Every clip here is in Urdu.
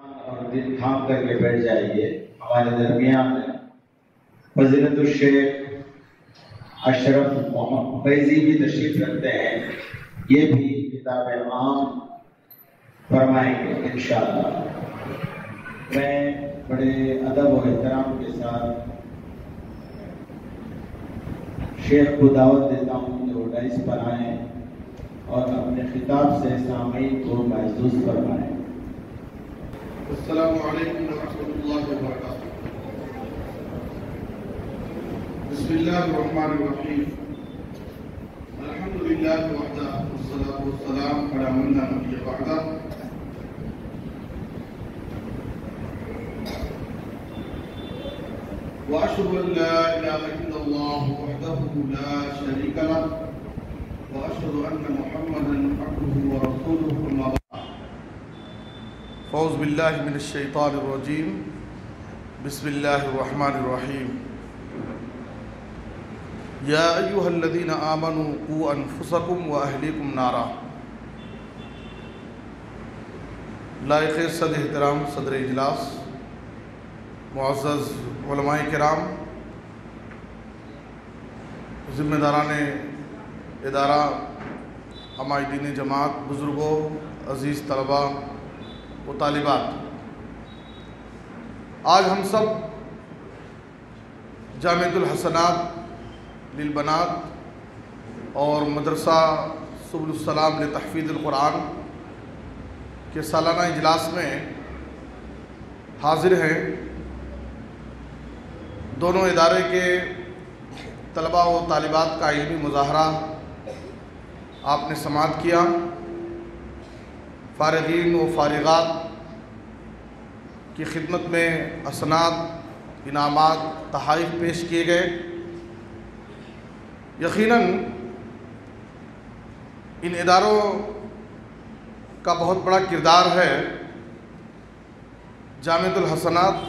اور دل تھام کر کے بیٹھ جائیے. ہمارے درمیان فضیلت الشیخ اشرف محمد فیضی بھی تشریف رکھتے ہیں. یہ بھی کتاب عام فرمائیں گے انشاءاللہ. میں بڑے ادب و احترام کے ساتھ شیخ کو دعوت دیتا ہوں کہ وہ ڈائس پر آئیں اور اپنے خطاب سے سامعین کو محظوظ فرمائیں. السلام علیکم ورحمۃ اللہ وبرکاتہ. بسم اللہ الرحمن الرحیم. الحمد للہ وحدہ والصلاۃ والسلام علی من لا نبی بعدہ. واشهد ان لا اله الا الله وحده لا شريك له واشهد ان محمدا عبده ورسوله. اما بعد فاعوذ باللہ من الشیطان الرجیم. بسم اللہ الرحمن الرحیم. یا ایہا الذین آمنوا قوا انفسکم واہلیکم نارا. لائق صد احترام صدر اجلاس، معزز علماء کرام، ذمہ داران ادارہ، عمائدین جماعت، بزرگوں، عزیز طلباء و طالبات، آج ہم سب جامعۃ الحسنات للبنات اور مدرسہ سبل السلام لتحفیظ القرآن کے سالانہ اجلاس میں حاضر ہیں. دونوں ادارے کے طلباء و طالبات کا علمی مظاہرہ آپ نے سماعت کیا. فارغین و فارغات کی خدمت میں اسناد، انعامات، تحائف پیش کیے گئے. یقیناً ان اداروں کا بہت بڑا کردار ہے. جامعۃ الحسنات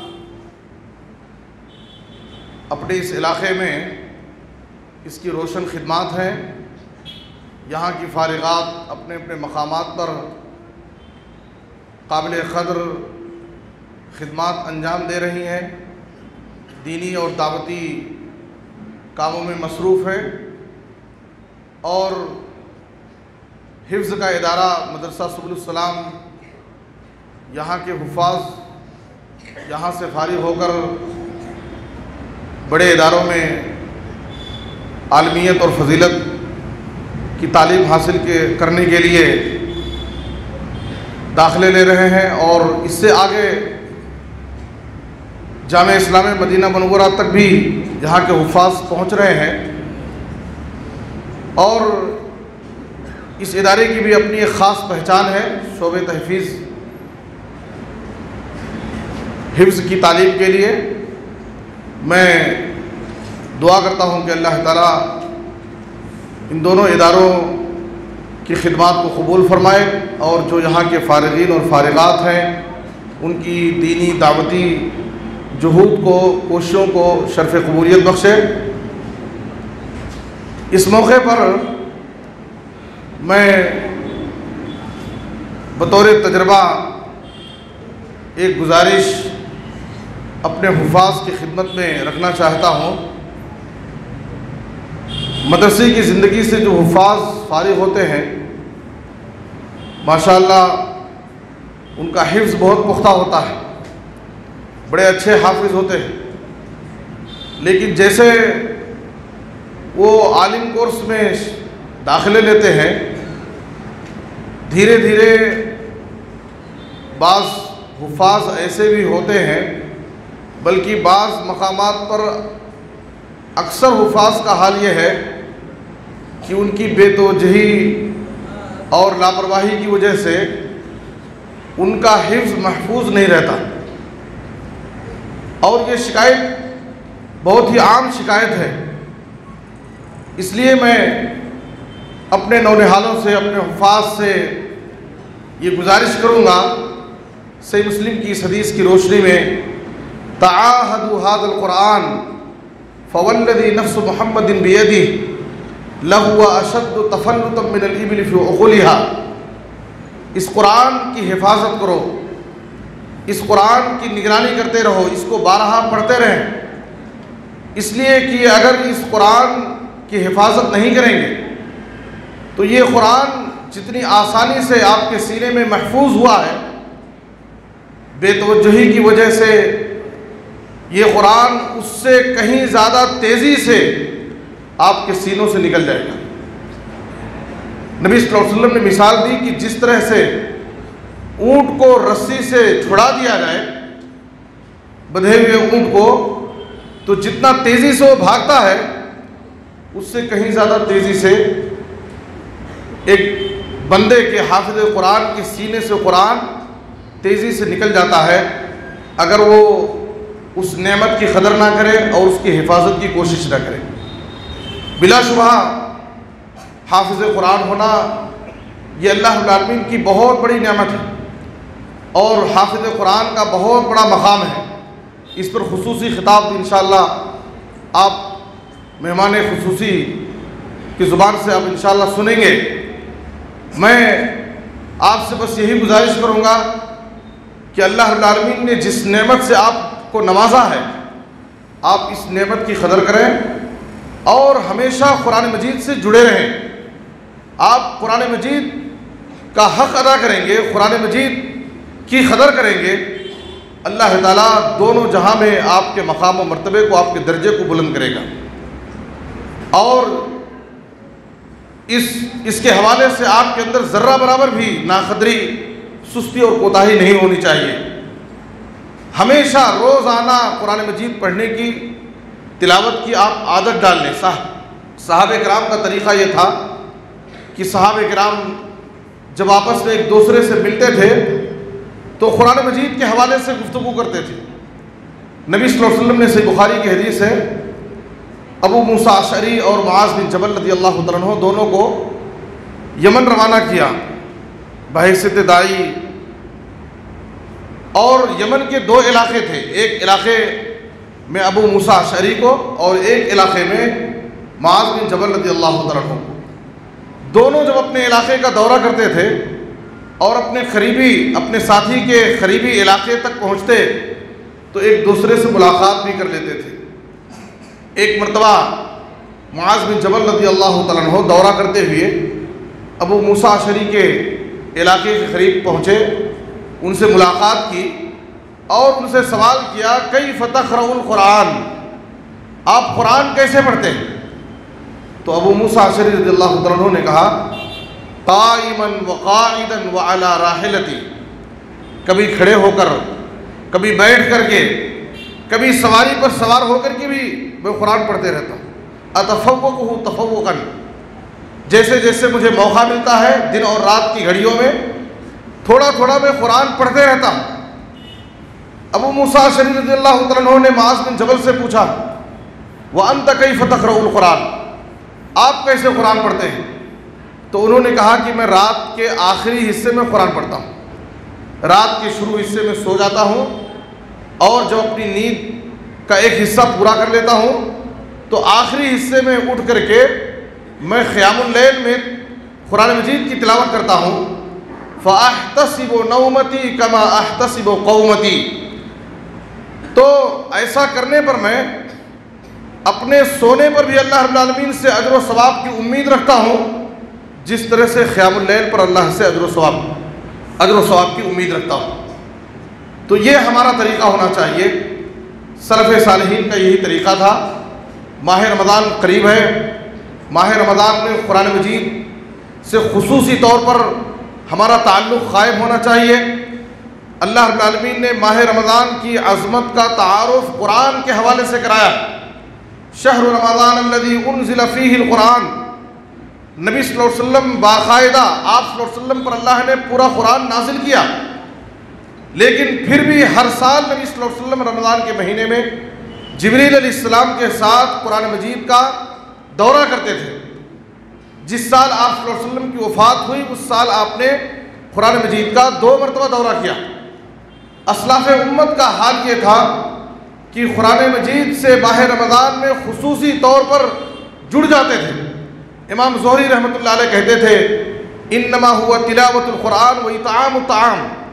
اپنے اس علاقے میں اس کی روشن خدمات ہیں. یہاں کی فارغات اپنے اپنے مقامات پر قابل قدر خدمات انجام دے رہی ہیں، دینی اور دعوتی کاموں میں مصروف ہیں. اور حفظ کا ادارہ مدرسہ سبل السلام، یہاں کے حفاظ یہاں سے فارغ ہو کر بڑے اداروں میں عالمیت اور فضیلت کی تعلیم حاصل کرنے کے لیے داخلے لے رہے ہیں، اور اس سے آگے جامعہ اسلامیہ مدینہ منورہ تک بھی یہاں کے حفاظ پہنچ رہے ہیں. اور اس ادارے کی بھی اپنی ایک خاص پہچان ہے. شعبہ تحفیظ حفظ کی تعلیم کے لیے میں دعا کرتا ہوں کہ اللہ تعالیٰ ان دونوں اداروں کی خدمات کو قبول فرمائے، اور جو یہاں کے فارغین اور فارغات ہیں ان کی دینی دعوتی جہود کو، کوششوں کو شرف قبولیت بخشے. اس موقع پر میں بطور تجربہ ایک گزارش اپنے حفاظ کی خدمت میں رکھنا چاہتا ہوں. مدرسے کی زندگی سے جو حفاظ فارغ ہوتے ہیں، ماشاءاللہ ان کا حفظ بہت پختہ ہوتا ہے، بڑے اچھے حافظ ہوتے ہیں. لیکن جیسے وہ عالم کورس میں داخلے لیتے ہیں، دھیرے دھیرے بعض حفاظ ایسے بھی ہوتے ہیں، بلکہ بعض مقامات پر اکثر حفاظ کا حال یہ ہے کہ ان کی بے توجہی اور لاپرواہی کی وجہ سے ان کا حفظ محفوظ نہیں رہتا. اور یہ شکایت بہت ہی عام شکایت ہے. اس لیے میں اپنے نونہالوں سے، اپنے حفاظ سے یہ گزارش کروں گا، صحیح مسلم کی اس حدیث کی روشنی میں، تعاہدوا ھذا القرآن فوالذی نفس محمد بیدہ لہو اشد تفلتا من الابل فی عقولها. اس قرآن کی حفاظت کرو، اس قرآن کی نگرانی کرتے رہو، اس کو بارہا پڑھتے رہیں، اس لیے کہ اگر اس قرآن کی حفاظت نہیں کریں گے تو یہ قرآن جتنی آسانی سے آپ کے سینے میں محفوظ ہوا ہے، بے توجہی کی وجہ سے یہ قرآن اس سے کہیں زیادہ تیزی سے آپ کے سینوں سے نکل جائے گا۔ نبی صلی اللہ علیہ وسلم نے مثال دی کہ جس طرح سے اونٹ کو رسی سے چھڑا دیا جائے، بدھے ہوئے اونٹ کو، تو جتنا تیزی سے وہ بھاگتا ہے اس سے کہیں زیادہ تیزی سے ایک بندے کے حافظ قرآن کے سینے سے قرآن تیزی سے نکل جاتا ہے اگر وہ اس نعمت کی قدر نہ کرے اور اس کی حفاظت کی کوشش نہ کرے۔ بلا شبہ حافظ قرآن ہونا یہ اللہ رب العالمین کی بہت بڑی نعمت ہے اور حافظ قرآن کا بہت بڑا مقام ہے۔ اس پر خصوصی خطاب انشاءاللہ آپ مہمان خصوصی کی زبان سے آپ انشاءاللہ سنیں گے۔ میں آپ سے بس یہی گزارش کروں گا کہ اللہ رب العالمین نے جس نعمت سے آپ کو نوازا ہے، آپ اس نعمت کی قدر کریں اور ہمیشہ قرآن مجید سے جڑے رہیں۔ آپ قرآن مجید کا حق ادا کریں گے، قرآن مجید کی قدر کریں گے، اللہ تعالیٰ دونوں جہاں میں آپ کے مقام و مرتبے کو، آپ کے درجے کو بلند کرے گا۔ اور اس کے حوالے سے آپ کے اندر ذرہ برابر بھی ناقدری، سستی اور کوتاہی نہیں ہونی چاہیے۔ ہمیشہ روزانہ قرآن مجید پڑھنے کی، تلاوت کی آپ عادت ڈال لیں۔ صحابہ کرام کا طریقہ یہ تھا کہ صحابہ کرام جب آپس میں ایک دوسرے سے ملتے تھے تو قرآن مجید کے حوالے سے گفتگو کرتے تھے۔ نبی صلی اللہ علیہ وسلم نے صحیح بخاری کی حدیث ہے، ابو موسیٰ اشعری اور معاذ بن جبل رضی اللہ تعالیٰ عنہ دونوں کو یمن روانہ کیا بحیثیت داعی، اور یمن کے دو علاقے تھے، ایک علاقے میں ابو موسیٰ اشعری کو اور ایک علاقے میں معاذ بن جبل رضی اللہ تعالیٰ عنہ کو۔ دونوں جب اپنے علاقے کا دورہ کرتے تھے اور اپنے ساتھی کے قریبی علاقے تک پہنچتے تو ایک دوسرے سے ملاقات بھی کر لیتے تھے۔ ایک مرتبہ معاذ بن جبل رضی اللہ تعالیٰ عنہ دورہ کرتے ہوئے ابو موسیٰ اشعری کے علاقے کے قریب پہنچے، ان سے ملاقات کی اور ان سے سوال کیا، کیف تقرؤ القرآن، آپ قرآن کیسے پڑھتے ہیں؟ تو ابو موسیٰ اشعری رضی اللہ تعالیٰ عنہ نے کہا، قائما وقاعدا وعلی راحلتی، کبھی کھڑے ہو کر، کبھی بیٹھ کر کے، کبھی سواری پر سوار ہو کر کے بھی میں قرآن پڑھتے رہتا ہوں۔ اتفوقہ تفوقا، جیسے جیسے مجھے موقع ملتا ہے دن اور رات کی گھڑیوں میں تھوڑا تھوڑا میں قرآن پڑھتے رہتا ہوں۔ ابو موسیٰ اشعری رضی اللہ تعالیٰ عنہ نے معاذ بن جبل سے پوچھا، وَأَنْتَ كَيْفَ تَقْرَؤُ الْقُرْآنَ، آپ کیسے قرآن پڑھتے ہیں؟ تو انہوں نے کہا کہ میں رات کے آخری حصے میں قرآن پڑھتا ہوں، رات کے شروع حصے میں سو جاتا ہوں اور جب اپنی نیند کا ایک حصہ پورا کر لیتا ہوں تو آخری حصے میں اٹھ کر کے میں قیام اللیل میں قرآن مجید کی تلاوت کرتا ہوں۔ فَأَحْتَسِبُ نَوْمَتِي كَمَا أَحْتَسِبُ قَوْمَتِي، تو ایسا کرنے پر میں اپنے سونے پر بھی اللہ رب العالمین سے اجر و ثواب کی امید رکھتا ہوں جس طرح سے قیام اللیل پر اللہ سے اجر و ثواب کی امید رکھتا ہوں۔ تو یہ ہمارا طریقہ ہونا چاہیے، سلف صالحین کا یہی طریقہ تھا۔ ماہ رمضان قریب ہے، ماہ رمضان میں قرآن مجید سے خصوصی طور پر ہمارا تعلق قائم ہونا چاہیے۔ اللہ رب العالمین نے ماہ رمضان کی عظمت کا تعارف قرآن کے حوالے سے کرایا۔ شہر رمضان الذی انزل فیہ القرآن، نبی صلی اللہ علیہ وسلم باقاعدہ آپ صلی اللہ علیہ وسلم پر اللہ نے پورا قرآن نازل کیا، لیکن پھر بھی ہر سال نبی صلی اللہ علیہ وسلم رمضان کے مہینے میں جبریل علیہ السلام کے ساتھ قرآن مجید کا دورہ کرتے تھے۔ جس سال آپ صلی اللہ علیہ وسلم کی وفات ہوئی اس سال آپ نے قرآن مجید کا 2 مرتبہ دورہ کیا۔ اسلاف امت کا حال یہ تھا کہ قرآن مجید سے ماہ رمضان میں خصوصی طور پر جڑ جاتے تھے۔ امام زہری رحمۃ اللہ علیہ کہتے تھے، انما هو تلاوت القرآن و اطعام الطعام،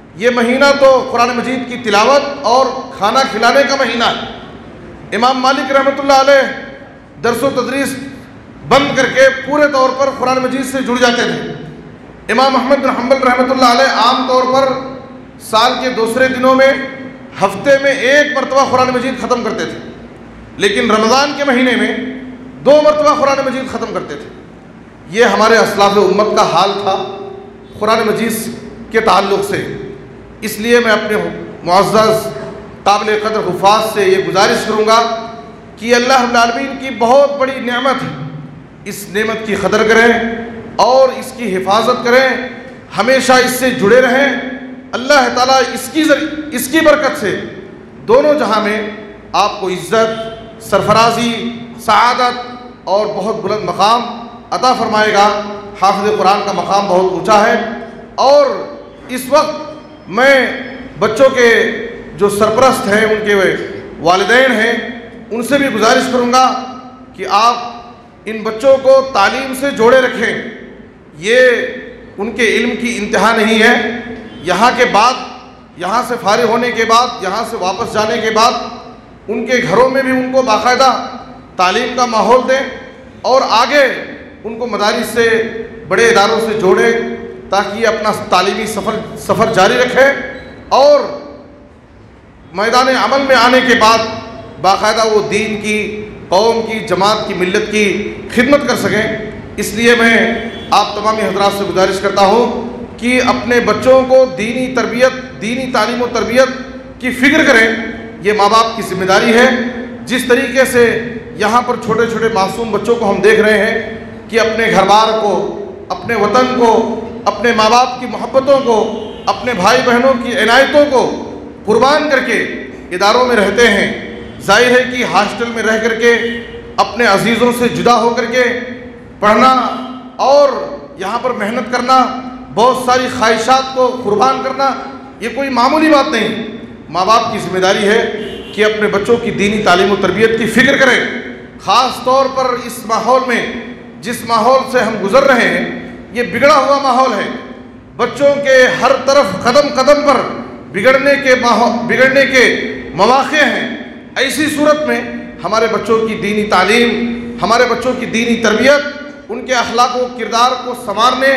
یہ مہینہ تو قرآن مجید کی تلاوت اور کھانا کھلانے کا مہینہ ہے۔ امام مالک رحمۃ اللہ علیہ درس و تدریس بند کر کے پورے طور پر قرآن مجید سے جڑ جاتے تھے۔ امام احمد بن حنبل رحمۃ اللہ علیہ عام طور پر سال کے دوسرے دنوں میں ہفتے میں 1 مرتبہ قرآن مجید ختم کرتے تھے، لیکن رمضان کے مہینے میں 2 مرتبہ قرآن مجید ختم کرتے تھے۔ یہ ہمارے اسلاف امت کا حال تھا قرآن مجید کے تعلق سے۔ اس لیے میں اپنے معزز قابل قدر حفاظ سے یہ گزارش کروں گا کہ اللہ رب العالمین کی بہت بڑی نعمت ہے، اس نعمت کی قدر کریں اور اس کی حفاظت کریں، ہمیشہ اس سے جڑے رہیں۔ اللہ تعالیٰ اس کی برکت سے دونوں جہاں میں آپ کو عزت، سرفرازی، سعادت اور بہت بلند مقام عطا فرمائے گا۔ حافظ قرآن کا مقام بہت اونچا ہے، اور اس وقت میں بچوں کے جو سرپرست ہیں، ان کے والدین ہیں، ان سے بھی گزارش کروں گا کہ آپ ان بچوں کو تعلیم سے جوڑے رکھیں۔ یہ ان کے علم کی انتہا نہیں ہے، یہاں کے بعد، یہاں سے فارغ ہونے کے بعد، یہاں سے واپس جانے کے بعد ان کے گھروں میں بھی ان کو باقاعدہ تعلیم کا ماحول دیں، اور آگے ان کو مدارس سے، بڑے اداروں سے جوڑیں، تاکہ یہ اپنا تعلیمی سفر جاری رکھیں اور میدان عمل میں آنے کے بعد باقاعدہ وہ دین کی، قوم کی، جماعت کی، ملت کی خدمت کر سکیں۔ اس لیے میں آپ تمامی حضرات سے گزارش کرتا ہوں کہ اپنے بچوں کو دینی تربیت، دینی تعلیم و تربیت کی فکر کریں۔ یہ ماں باپ کی ذمہ داری ہے۔ جس طریقے سے یہاں پر چھوٹے چھوٹے معصوم بچوں کو ہم دیکھ رہے ہیں کہ اپنے گھر بار کو، اپنے وطن کو، اپنے ماں باپ کی محبتوں کو، اپنے بھائی بہنوں کی عنایتوں کو قربان کر کے اداروں میں رہتے ہیں۔ ظاہر ہے کہ ہاسٹل میں رہ کر کے اپنے عزیزوں سے جدا ہو کر کے پڑھنا اور یہاں پر محنت کرنا، بہت ساری خواہشات کو قربان کرنا، یہ کوئی معمولی بات نہیں۔ ماں باپ کی ذمہ داری ہے کہ اپنے بچوں کی دینی تعلیم و تربیت کی فکر کریں، خاص طور پر اس ماحول میں، جس ماحول سے ہم گزر رہے ہیں، یہ بگڑا ہوا ماحول ہے۔ بچوں کے ہر طرف قدم قدم پر بگڑنے کے مواقع ہیں۔ ایسی صورت میں ہمارے بچوں کی دینی تعلیم، ہمارے بچوں کی دینی تربیت، ان کے اخلاق و کردار کو سنوارنے،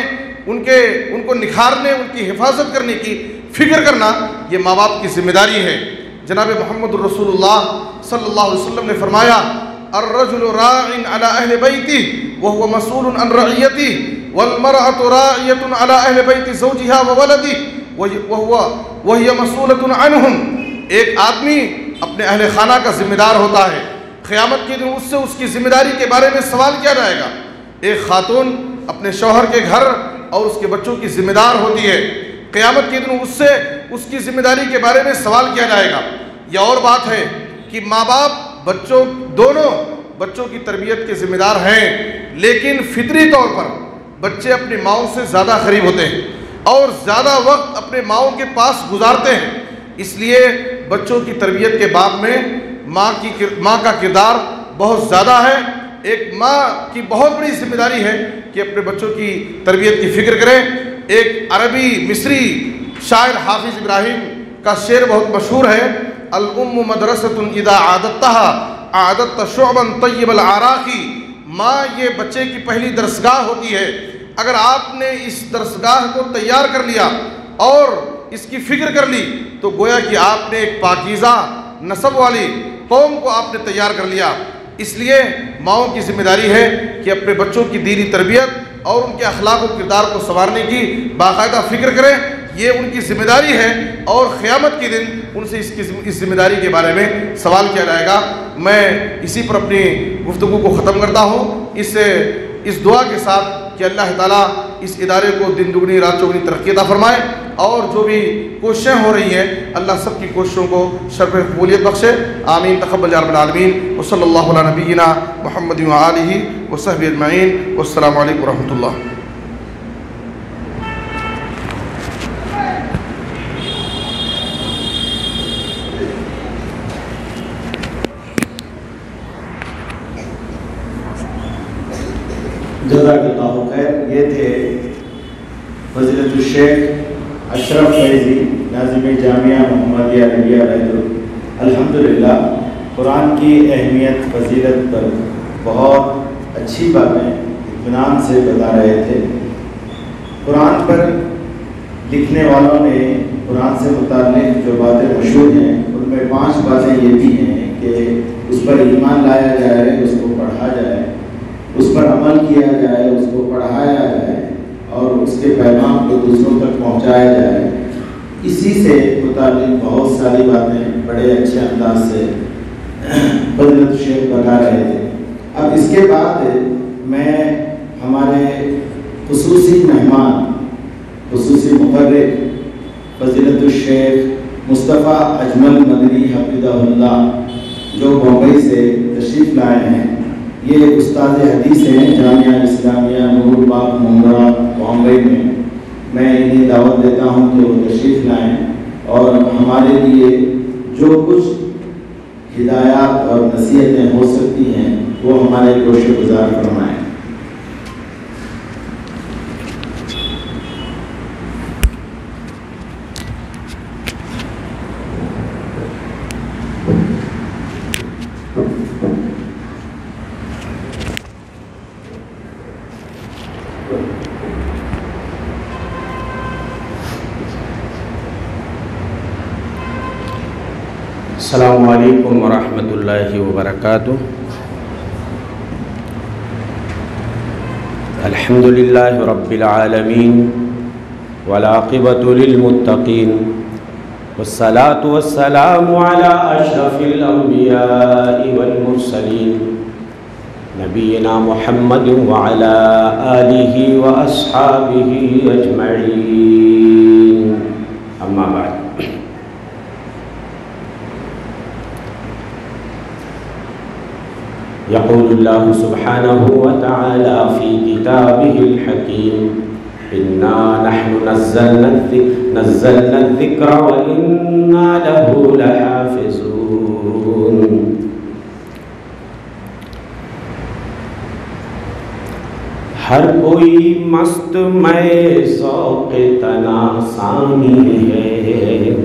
ان کو نکھارنے، ان کی حفاظت کرنے کی فکر کرنا، یہ ماں باپ کی ذمہ داری ہے۔ جناب محمد الرسول اللہ صلی اللہ علیہ وسلم نے فرمایا، الرجل راع على اہل بیتہ وهو مسؤول عن رعیتہ والمرأة راعیة على اہل بیت زوجها وولدہ وهي مسؤولة عنهم۔ ایک آدمی اپنے اہل خانہ کا ذمہ دار ہوتا ہے، قیامت کے دن اس سے اس کی ذمہ داری کے بارے میں سوال کیا جائے گا۔ ایک خاتون اپنے شوہر کے گھر اور اس کے بچوں کی ذمہ دار ہوتی ہے، قیامت کے دن اس سے اس کی ذمہ داری کے بارے میں سوال کیا جائے گا۔ یہ اور بات ہے کہ ماں باپ دونوں بچوں کی تربیت کے ذمہ دار ہیں، لیکن فطری طور پر بچے اپنی ماؤں سے زیادہ قریب ہوتے ہیں اور زیادہ وقت اپنے ماؤں کے پاس گزارتے ہیں۔ اس لیے بچوں کی تربیت کے باب میں ماں کا کردار بہت زیادہ ہے۔ ایک ماں کی بہت بڑی ذمہ داری ہے کہ اپنے بچوں کی تربیت کی فکر کریں۔ ایک عربی مصری شاعر حافظ ابراہیم کا شعر بہت مشہور ہے، الام مدرسۃ اذا اعددتها اعددت شعبا طیب العراق۔ ماں یہ بچے کی پہلی درسگاہ ہوتی ہے۔ اگر آپ نے اس درسگاہ کو تیار کر لیا اور اس کی فکر کر لی تو گویا کہ آپ نے ایک پاکیزہ نسب والی قوم کو آپ نے تیار کر لیا۔ اس لیے ماؤں کی ذمہ داری ہے کہ اپنے بچوں کی دینی تربیت اور ان کے اخلاق و کردار کو سنوارنے کی باقاعدہ فکر کریں، یہ ان کی ذمہ داری ہے، اور قیامت کے دن ان سے اس ذمہ داری کے بارے میں سوال کیا جائے گا۔ میں اسی پر اپنی گفتگو کو ختم کرتا ہوں، اس دعا کے ساتھ کہ اللہ تعالیٰ اس ادارے کو دن دگنی رات چوگنی ترقی عطا فرمائے، اور جو بھی کوششیں ہو رہی ہیں اللہ سب کی کوششوں کو شرف قبولیت بخشے۔ آمین تقبل یا رب العالمین، وصلی اللہ علی نبینا محمد وآلہ وصحبہ اجمعین، والسلام علیکم ورحمۃ اللہ۔ جزاک اللہ خیر۔ یہ تھے فضیلت الشیخ اشرف فیضی ناظم جامعہ محمدیہ علیہ الحمدللہ قرآن کی اہمیت فضیلت پر بہت اچھی باتیں اطمینان سے بتا رہے تھے۔ قرآن پر لکھنے والوں نے قرآن سے متعلق جو باتیں مشہور ہیں ان میں 5 باتیں یہ بھی ہیں کہ اس پر ایمان لایا جائے، اس کو پڑھا جائے، اس پر عمل کیا جائے، اس کو پڑھایا جائے اور اس کے پیغام کو دوسروں تک پہنچایا جائے۔ اسی سے متعلق بہت ساری باتیں بڑے اچھے انداز سے فضیلت شیخ بتا رہے تھے۔ اب اس کے بعد میں ہمارے خصوصی مہمان، خصوصی مقرر فضیلت الشیخ مصطفیٰ اجمل مدنی حفظہ اللہ جو بمبئی سے تشریف لائے ہیں، یہ استاد حدیث ہیں جامعہ اسلامیہ نور باغ منگرا بمبئی میں انہیں دعوت دیتا ہوں کہ وہ تشریف لائیں اور ہمارے لیے جو کچھ ہدایات اور نصیحتیں ہو سکتی ہیں وہ ہمارے گوش گزار فرمائیں۔ السلام علیکم ورحمۃ اللہ وبرکاتہ۔ الحمد للہ رب العالمین والعاقبۃ للمتقین والصلاة والسلام علی اشرف الانبیاء والمرسلین نبینا محمد وعلی آلہ واصحابہ اجمعین، اما بعد۔ يقول الله سبحانه وتعالى في كتابه الحكيم إنا نحن نزلنا الذكر وإنا له لحافظون۔ ہر کوئی مست میں ذوق تناسانی ہے،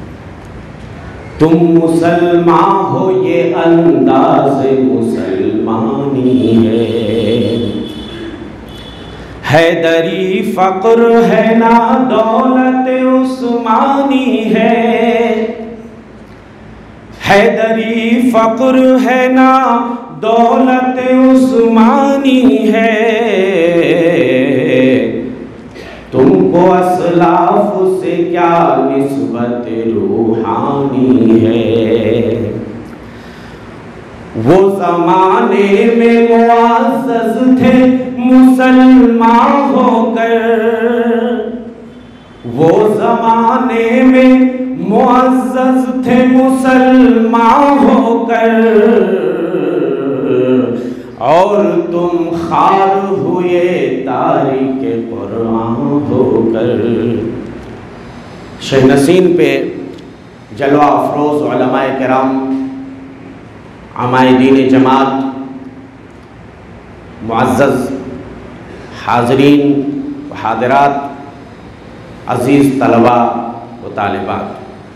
تم مسلمان ہو یہ انداز مسلمانی ہے۔ حیدری فقر ہے نا دولت عثمانی ہے، حیدری فقر ہے نا دولت عثمانی ہے، تم کو اسلاف سے کیا نسبت روحانی ہے۔ وہ زمانے میں معزز تھے مسلمان ہو کر، وہ زمانے میں معزز تھے مسلمان ہو کر، اور تم خار ہوئے تاریک قرآن ہو کر۔ شہ نسین پہ جلوہ افروز علماء کرام، عمائدین جماعت، معزز حاضرین و حاضرات، عزیز طلباء و طالبات،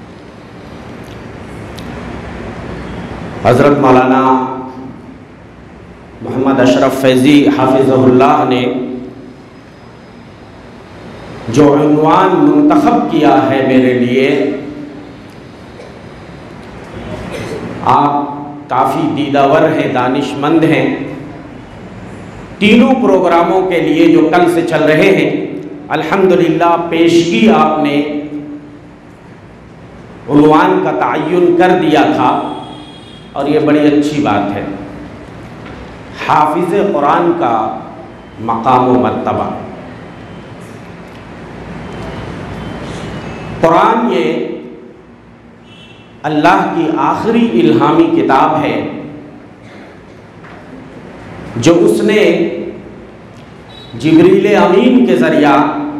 حضرت مولانا محمد اشرف فیضی حافظہ اللہ نے جو عنوان منتخب کیا ہے میرے لیے، آپ کافی دیداور ہیں، دانش مند ہیں۔ تینوں پروگراموں کے لیے جو کل سے چل رہے ہیں الحمدللہ پیشگی آپ نے عنوان کا تعین کر دیا تھا، اور یہ بڑی اچھی بات ہے۔ حافظ قرآن کا مقام و مرتبہ، قرآن یہ اللہ کی آخری الہامی کتاب ہے جو اس نے جبریل امین کے ذریعہ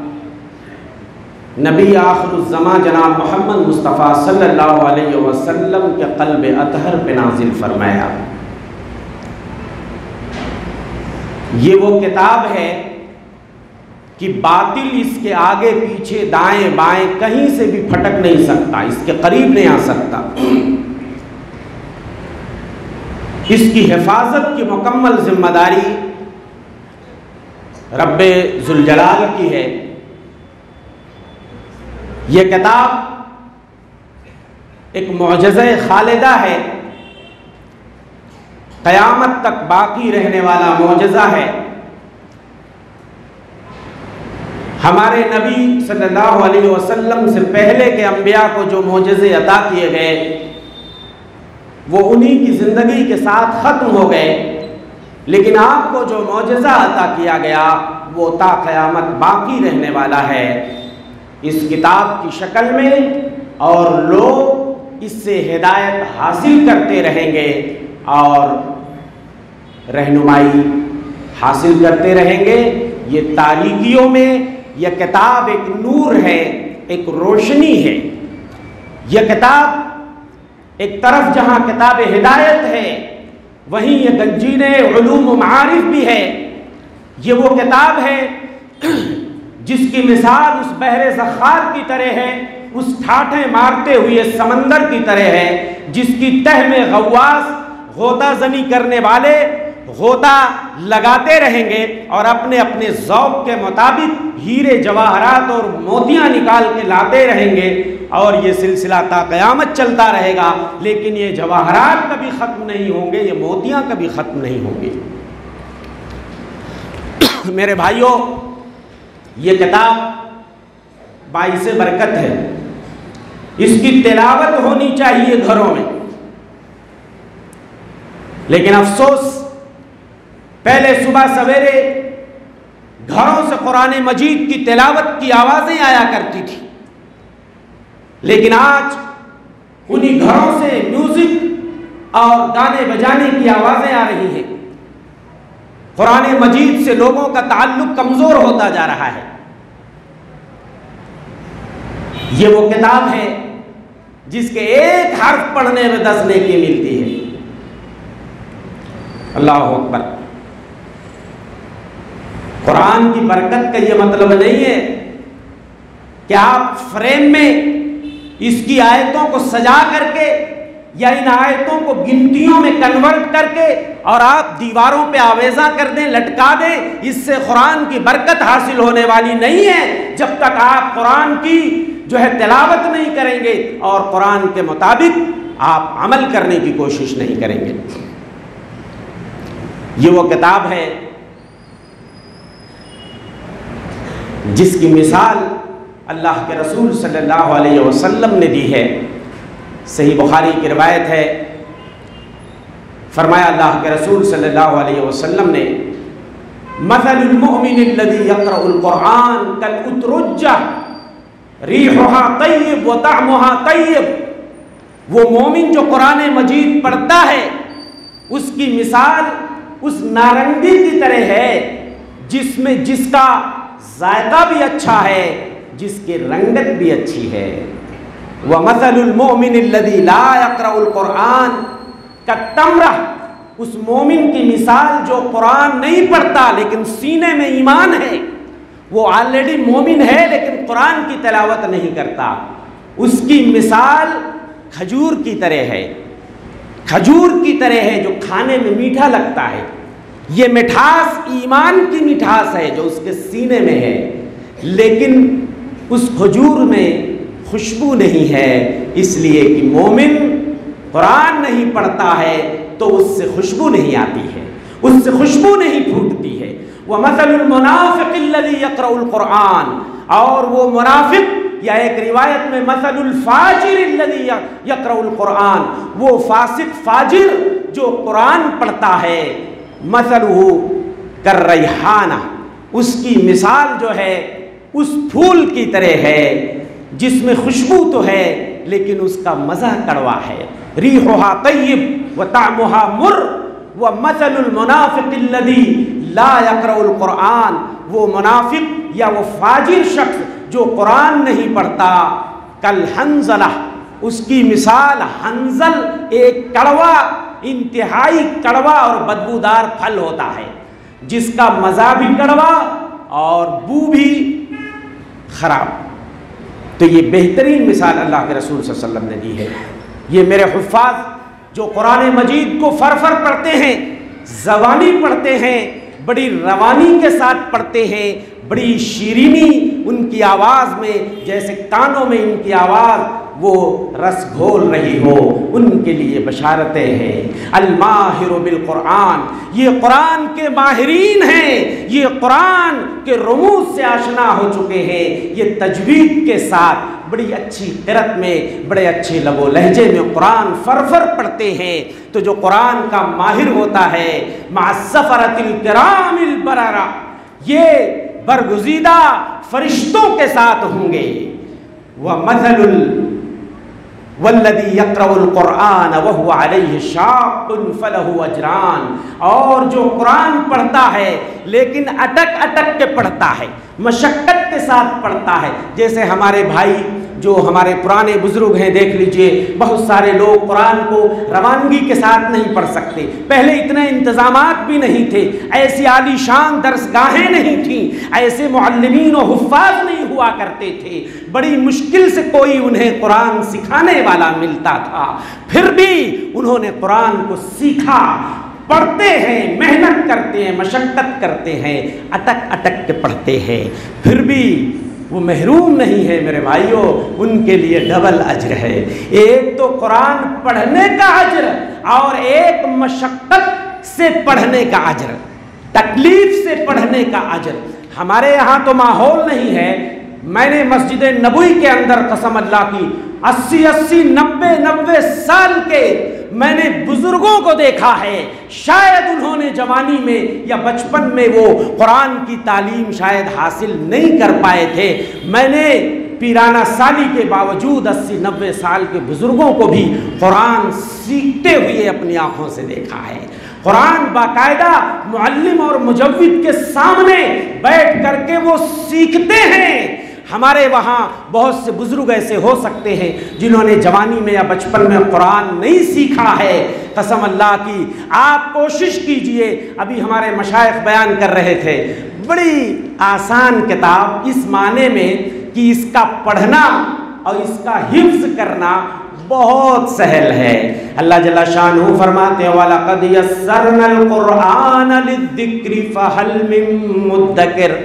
نبی آخر الزمان جناب محمد مصطفیٰ صلی اللہ علیہ وسلم کے قلب اطہر پہ نازل فرمایا۔ یہ وہ کتاب ہے کہ باطل اس کے آگے پیچھے دائیں بائیں کہیں سے بھی پھٹک نہیں سکتا، اس کے قریب نہیں آ سکتا۔ اس کی حفاظت کی مکمل ذمہ داری رب ذوالجلال کی ہے۔ یہ کتاب ایک معجزہ خالدہ ہے، قیامت تک باقی رہنے والا معجزہ ہے۔ ہمارے نبی صلی اللہ علیہ وسلم سے پہلے کے انبیاء کو جو معجزے عطا کیے گئے وہ انہی کی زندگی کے ساتھ ختم ہو گئے، لیکن آپ کو جو معجزہ عطا کیا گیا وہ تا قیامت باقی رہنے والا ہے اس کتاب کی شکل میں، اور لوگ اس سے ہدایت حاصل کرتے رہیں گے اور رہنمائی حاصل کرتے رہیں گے۔ یہ تاریکیوں میں یہ کتاب ایک نور ہے، ایک روشنی ہے۔ یہ کتاب ایک طرف جہاں کتاب ہدایت ہے وہیں یہ گنجین علوم و معارف بھی ہے۔ یہ وہ کتاب ہے جس کی مثال اس بحر زخار کی طرح ہے، اس ٹھاٹھیں مارتے ہوئے سمندر کی طرح ہے، جس کی تہ میں غواص غوطہ زنی کرنے والے غوطہ لگاتے رہیں گے اور اپنے اپنے ذوق کے مطابق ہیرے جواہرات اور موتیاں نکال کے لاتے رہیں گے، اور یہ سلسلہ تا قیامت چلتا رہے گا۔ لیکن یہ جواہرات کبھی ختم نہیں ہوں گے، یہ موتیاں کبھی ختم نہیں ہوں گے۔ میرے بھائیوں، یہ کتاب باعث برکت ہے، اس کی تلاوت ہونی چاہیے گھروں میں، لیکن افسوس پہلے صبح سویرے گھروں سے قرآن مجید کی تلاوت کی آوازیں آیا کرتی تھی، لیکن آج انہی گھروں سے میوزک اور گانے بجانے کی آوازیں آ رہی ہیں۔ قرآن مجید سے لوگوں کا تعلق کمزور ہوتا جا رہا ہے۔ یہ وہ کتاب ہے جس کے ایک حرف پڑھنے میں 10 نیکی ملتی ہے۔ اللہ اکبر۔ قرآن کی برکت کا یہ مطلب نہیں ہے کہ آپ فریم میں اس کی آیتوں کو سجا کر کے یا ان آیتوں کو گنتیوں میں کنورٹ کر کے اور آپ دیواروں پہ آویزاں کر دیں، لٹکا دیں۔ اس سے قرآن کی برکت حاصل ہونے والی نہیں ہے جب تک آپ قرآن کی تلاوت نہیں کریں گے اور قرآن کے مطابق آپ عمل کرنے کی کوشش نہیں کریں گے۔ یہ وہ کتاب ہے جس کی مثال اللہ کے رسول صلی اللہ علیہ وسلم نے دی ہے۔ صحیح بخاری کی روایت ہے، فرمایا اللہ کے رسول صلی اللہ علیہ وسلم نے مثل المؤمن الذي يقرأ القرآن كالأترجة ريحها طيب وطعمها طيب۔ وہ مومن جو قرآن مجید پڑھتا ہے اس کی مثال اس نارنگی کی طرح ہے جس کا ذائقہ بھی اچھا ہے، جس کی رنگت بھی اچھی ہے۔ وَمَثَلُ الْمُؤْمِنِ الَّذِي لَا يَقْرَأُ الْقُرْآنَ كَالتَّمْرَةِ۔ اس مومن کی مثال جو قرآن نہیں پڑھتا لیکن سینے میں ایمان ہے، وہ آلریڈی مومن ہے لیکن قرآن کی تلاوت نہیں کرتا، اس کی مثال کھجور کی طرح ہے۔ کھجور کی طرح ہے جو کھانے میں میٹھا لگتا ہے۔ یہ مٹھاس ایمان کی مٹھاس ہے جو اس کے سینے میں ہے، لیکن اس کھجور میں خوشبو نہیں ہے، اس لیے کہ مومن قرآن نہیں پڑھتا ہے تو اس سے خوشبو نہیں آتی ہے، اس سے خوشبو نہیں پھوٹتی ہے۔ وَمَثَلُ الْمُنَافِقِ الَّذِي يَقْرَأُ الْقُرْآنَ، اور وہ منافق یا ایک روایت میں مثل الفاجر الذی یقرأ القرآن، وہ فاسق فاجر جو قرآن پڑھتا ہے، مثلہ کالریحانہ، اس کی مثال جو ہے اس پھول کی طرح ہے جس میں خوشبو تو ہے لیکن اس کا مزہ کڑوا ہے۔ ریحھا طیب وطعمھا مر۔ ومثل المنافق الذی لا یقرأ القرآن، وہ منافق یا وہ فاجر شخص جو قرآن نہیں پڑھتا، کالحنظلہ، اس کی مثال حنظل، ایک کڑوا، انتہائی کڑوا اور بدبودار پھل ہوتا ہے جس کا مزہ بھی کڑوا اور بو بھی خراب۔ تو یہ بہترین مثال اللہ کے رسول صلی اللہ علیہ وسلم نے دی ہے۔ یہ میرے حفاظ جو قرآن مجید کو فر پڑھتے ہیں، زبانی پڑھتے ہیں، بڑی روانی کے ساتھ پڑھتے ہیں، بڑی شیرینی ان کی آواز میں، جیسے کانوں میں ان کی آواز وہ رس گھول رہی ہو، ان کے لیے بشارتیں ہیں۔ الماہر بالقرآن، یہ قرآن کے ماہرین ہیں، یہ قرآن کے رموز سے آشنا ہو چکے ہیں، یہ تجوید کے ساتھ بڑی اچھی قرأت میں، بڑے اچھے لب و لہجے میں قرآن فر پڑھتے ہیں۔ تو جو قرآن کا ماہر ہوتا ہے، مع السفرۃ الکرام البررہ، یہ برگزیدہ فرشتوں کے ساتھ ہوں گے۔ وَمَثَلُ وَالَّذِي يَقْرَأُ الْقُرْآنَ وَهُوَ عَلَيْهِ شَاقٌ فَلَهُ أَجْرَانِ، اور جو قرآن پڑھتا ہے لیکن اٹک کے پڑھتا ہے، مشقت کے ساتھ پڑھتا ہے، جیسے ہمارے بھائی جو ہمارے پرانے بزرگ ہیں، دیکھ لیجئے بہت سارے لوگ قرآن کو روانگی کے ساتھ نہیں پڑھ سکتے۔ پہلے اتنے انتظامات بھی نہیں تھے، ایسی عالی شان درسگاہیں نہیں تھیں، ایسے معلمین و حفاظ نہیں ہوا کرتے تھے، بڑی مشکل سے کوئی انہیں قرآن سکھانے والا ملتا تھا، پھر بھی انہوں نے قرآن کو سیکھا۔ پڑھتے ہیں، محنت کرتے ہیں، مشقت کرتے ہیں، اٹک کے پڑھتے ہیں، پھر بھی وہ محروم نہیں ہے میرے بھائیوں، ان کے لیے ڈبل اجر ہے۔ ایک تو قرآن پڑھنے کا اجر اور ایک مشقت سے پڑھنے کا اجر، تکلیف سے پڑھنے کا اجر۔ ہمارے یہاں تو ماحول نہیں ہے۔ میں نے مسجد نبوی کے اندر قسم اللہ کی 80 90 سال کے میں نے بزرگوں کو دیکھا ہے، شاید انہوں نے جوانی میں یا بچپن میں وہ قرآن کی تعلیم شاید حاصل نہیں کر پائے تھے۔ میں نے پیرانہ سالی کے باوجود 80 90 سال کے بزرگوں کو بھی قرآن سیکھتے ہوئے اپنی آنکھوں سے دیکھا ہے۔ قرآن باقاعدہ معلم اور مجوید کے سامنے بیٹھ کر کے وہ سیکھتے ہیں۔ ہمارے وہاں بہت سے بزرگ ایسے ہو سکتے ہیں جنہوں نے جوانی میں یا بچپن میں قرآن نہیں سیکھا ہے، قسم اللہ کی آپ کوشش کیجئے۔ ابھی ہمارے مشائخ بیان کر رہے تھے، بڑی آسان کتاب اس معنی میں کہ اس کا پڑھنا اور اس کا حفظ کرنا بہت سہل ہے۔ اللہ جل شانہ فرماتے ہیں وَلَقَدْ يَسَّرْنَا الْقُرْآنَ لِلذِّكْرِ فَهَلْ مِن مُدَّكِرٍ،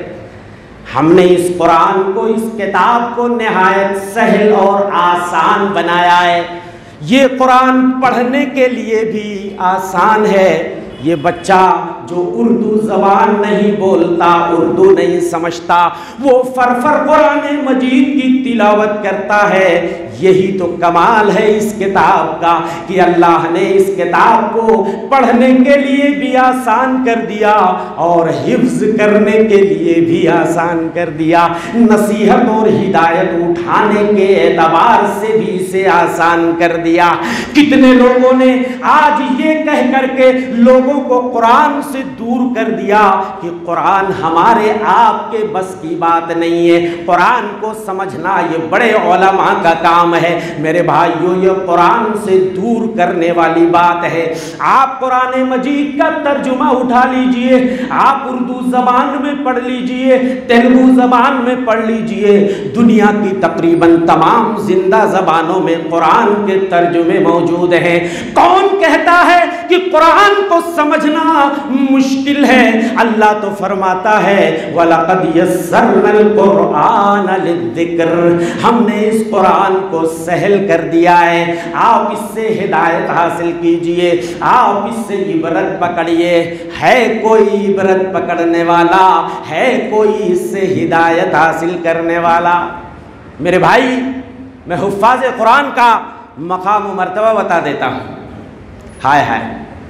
ہم نے اس قرآن کو، اس کتاب کو نہایت سہل اور آسان بنایا ہے۔ یہ قرآن پڑھنے کے لیے بھی آسان ہے۔ یہ بچہ جو اردو زبان نہیں بولتا، اردو نہیں سمجھتا، وہ فر قرآن مجید کی تلاوت کرتا ہے۔ یہی تو کمال ہے اس کتاب کا کہ اللہ نے اس کتاب کو پڑھنے کے لیے بھی آسان کر دیا اور حفظ کرنے کے لیے بھی آسان کر دیا، نصیحت اور ہدایت اٹھانے کے اعتبار سے بھی اسے آسان کر دیا۔ کتنے لوگوں نے آج یہ کہہ کر کے لوگوں کو قرآن سے دور کر دیا کہ قرآن ہمارے آپ کے بس کی بات نہیں ہے، قرآن کو سمجھنا یہ بڑے علماء کا کام ہے۔ میرے بھائیوں، یہ قرآن سے دور کرنے والی بات ہے۔ آپ قرآن مجید کا ترجمہ اٹھا لیجئے، آپ اردو زبان میں پڑھ لیجئے، تیلگو زبان میں پڑھ لیجئے، دنیا کی تقریباً تمام زندہ زبانوں میں قرآن کے ترجمے موجود ہیں۔ کون کہتا ہے کہ قرآن کو سمجھنا مشکل ہے؟ اللہ تو فرماتا ہے وَلَقَدْ يَسَّرْنَا الْقُرْآنَ لِلذِّكْرِ، ہم نے اس قرآن کو سہل کر دیا ہے۔ آپ اس سے ہدایت حاصل کیجئے، آپ اس سے عبرت پکڑیے۔ ہے کوئی عبرت پکڑنے والا؟ ہے کوئی اس سے ہدایت حاصل کرنے والا؟ میرے بھائی، میں حفاظ قرآن کا مقام و مرتبہ بتا دیتا ہوں۔ ہائے ہائے،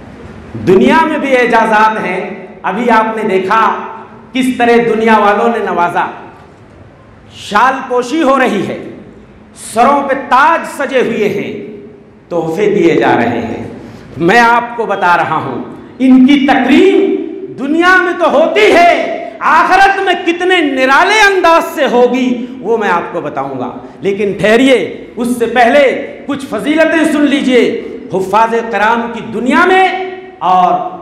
دنیا میں بھی اعجازات ہیں۔ ابھی آپ نے دیکھا کس طرح دنیا والوں نے نوازا، شال پوشی ہو رہی ہے، سروں پہ تاج سجے ہوئے ہیں، تحفے دیے جا رہے ہیں۔ میں آپ کو بتا رہا ہوں، ان کی تکریم دنیا میں تو ہوتی ہے، آخرت میں کتنے نرالے انداز سے ہوگی وہ میں آپ کو بتاؤں گا۔ لیکن ٹھہریے، اس سے پہلے کچھ فضیلتیں سن لیجئے حفاظ کرام کی دنیا میں اور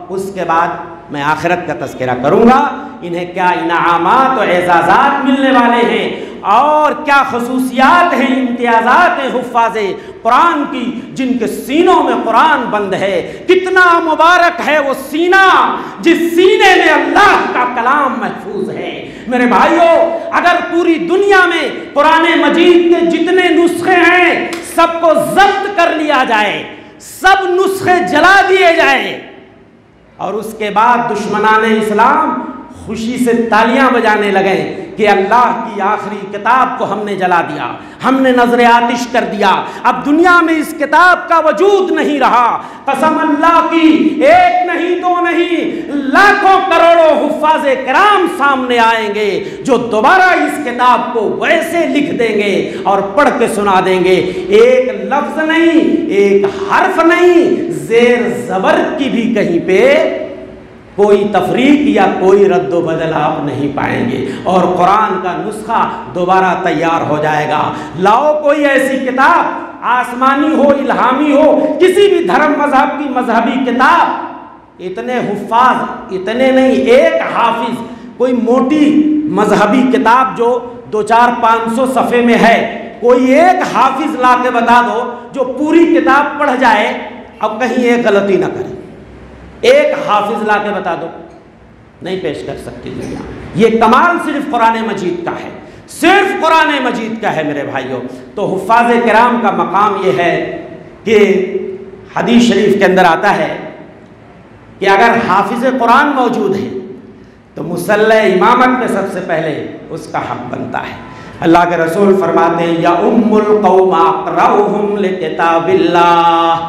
اس کے بعد میں آخرت کا تذکرہ کروں گا، انہیں کیا انعامات و اعزازات ملنے والے ہیں اور کیا خصوصیات ہیں، امتیازات ہیں حفاظ قرآن کی جن کے سینوں میں قرآن بند ہے۔ کتنا مبارک ہے وہ سینہ جس سینے میں اللہ کا کلام محفوظ ہے۔ میرے بھائیوں، اگر پوری دنیا میں قرآن مجید کے جتنے نسخے ہیں سب کو ضبط کر لیا جائے، سب نسخے جلا دیے جائیں اور اس کے بعد دشمنان اسلام خوشی سے تالیاں بجانے لگے کہ اللہ کی آخری کتاب کو ہم نے جلا دیا، ہم نے نظر آتش کر دیا، اب دنیا میں اس کتاب کا وجود نہیں رہا، قسم اللہ کی ایک نہیں دو نہیں لاکھوں کروڑوں حفاظ کرام سامنے آئیں گے جو دوبارہ اس کتاب کو ویسے لکھ دیں گے اور پڑھ کے سنا دیں گے، ایک لفظ نہیں، ایک حرف نہیں، زیر زبر کی بھی کہیں پہ کوئی تفریق یا کوئی رد و بدل آپ نہیں پائیں گے، اور قرآن کا نسخہ دوبارہ تیار ہو جائے گا۔ لاؤ کوئی ایسی کتاب، آسمانی ہو، الہامی ہو، کسی بھی دھرم مذہب کی مذہبی کتاب، اتنے حفاظ، اتنے نہیں، ایک حافظ، کوئی موٹی مذہبی کتاب جو 200-500 صفحے میں ہے، کوئی ایک حافظ لا کے بتا دو جو پوری کتاب پڑھ جائے اب کہیں ایک غلطی نہ کرے، ایک حافظ لا کے بتا دو، نہیں پیش کر سکتی دنیا۔ یہ کمال صرف قرآن مجید کا ہے، صرف قرآن مجید کا ہے میرے بھائیوں۔ تو حفاظ کرام کا مقام یہ ہے کہ حدیث شریف کے اندر آتا ہے کہ اگر حافظ قرآن موجود ہے تو مصلی امامت میں سب سے پہلے اس کا حق بنتا ہے۔ اللہ کے رسول فرماتے ہیں یا ام القوم اقرؤہم لکتاب اللہ،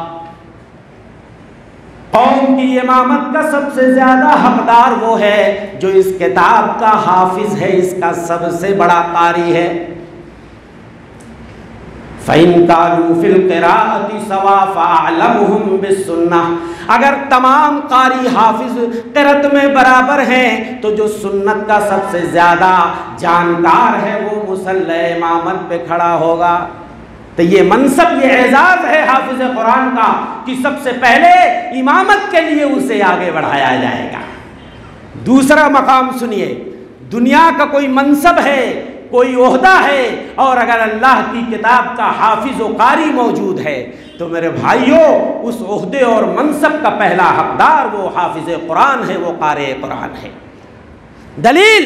قوم کی امامت کا سب سے زیادہ حقدار وہ ہے جو اس کتاب کا حافظ ہے، اس کا سب سے بڑا قاری ہے۔ فَإِن كَانُوا فِي الْقِرَاءَةِ سَوَاءً فَأَعْلَمُهُمْ بِالسُّنَّةِ، اگر تمام قاری حافظ قرأت میں برابر ہیں تو جو سنت کا سب سے زیادہ جانکار ہے وہ مصلی امامت پہ کھڑا ہوگا۔ تو یہ منصب، یہ اعزاز ہے حافظ قرآن کا کہ سب سے پہلے امامت کے لیے اسے آگے بڑھایا جائے گا۔ دوسرا مقام سنیے، دنیا کا کوئی منصب ہے، کوئی عہدہ ہے، اور اگر اللہ کی کتاب کا حافظ و قاری موجود ہے تو میرے بھائیوں اس عہدے اور منصب کا پہلا حقدار وہ حافظ قرآن ہے، وہ قاری قرآن ہے۔ دلیل،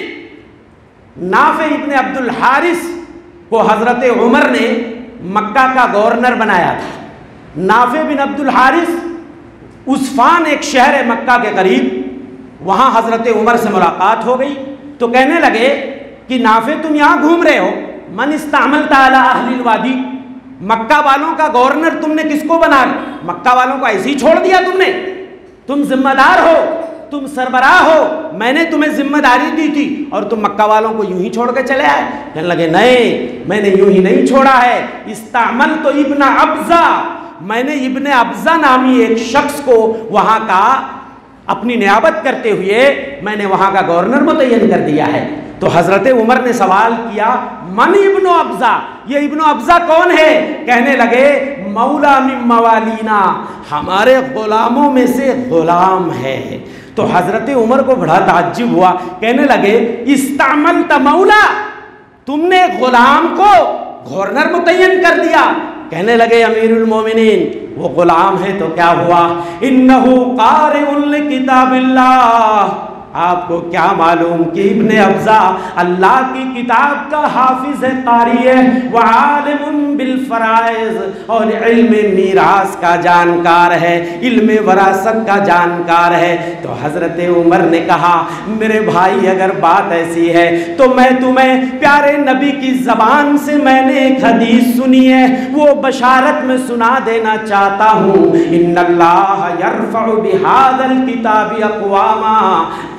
نافع ابن عبد الحارث کو حضرت عمر نے مکہ کا گورنر بنایا تھا۔ نافع بن عبد الحارث عصفان ایک شہر ہے مکہ کے قریب، وہاں حضرت عمر سے ملاقات ہو گئی تو کہنے لگے کہ نافع تم یہاں گھوم رہے ہو، من استعملت علی اہل الوادی، مکہ والوں کا گورنر تم نے کس کو بنا، مکہ والوں کو ایسے ہی چھوڑ دیا تم نے، تم ذمہ دار ہو، تم سربراہ ہو، میں نے تمہیں ذمہ داری دی تھی اور تم مکہ والوں کو یوں ہی چھوڑ کے چلے آئے۔ کہنے لگے نہیں، میں نے یوں ہی نہیں چھوڑا ہے، استعملت ابن ابزہ، میں نے ابن ابزہ نامی ایک شخص کو وہاں کا اپنی نیابت کرتے ہوئے میں نے وہاں کا گورنر متعین کر دیا ہے۔ تو حضرت عمر نے سوال کیا من ابن ابزہ، یہ ابن ابزہ کون ہے؟ کہنے لگے مولا من موالینا، ہمارے غلاموں میں سے غلام ہے۔ تو حضرت عمر کو بڑا تعجب ہوا، کہنے لگے استعملت مولا، تم نے غلام کو گورنر متعین کر دیا؟ کہنے لگے امیر المومنین وہ غلام ہے تو کیا ہوا، انہو قارئ لکتاب اللہ، آپ کو کیا معلوم کہ ابن ابزہ اللہ کی کتاب کا حافظ ہے، قاری ہے، وعالم بالفرائض، اور علم میراث کا جانکار ہے، علم وراثت کا جانکار ہے۔ تو حضرت عمر نے کہا میرے بھائی اگر بات ایسی ہے تو میں تمہیں پیارے نبی کی زبان سے میں نے ایک حدیث سنی ہے، وہ بشارت میں سنا دینا چاہتا ہوں، ان اللہ یرفع بہذا الکتاب اقواما،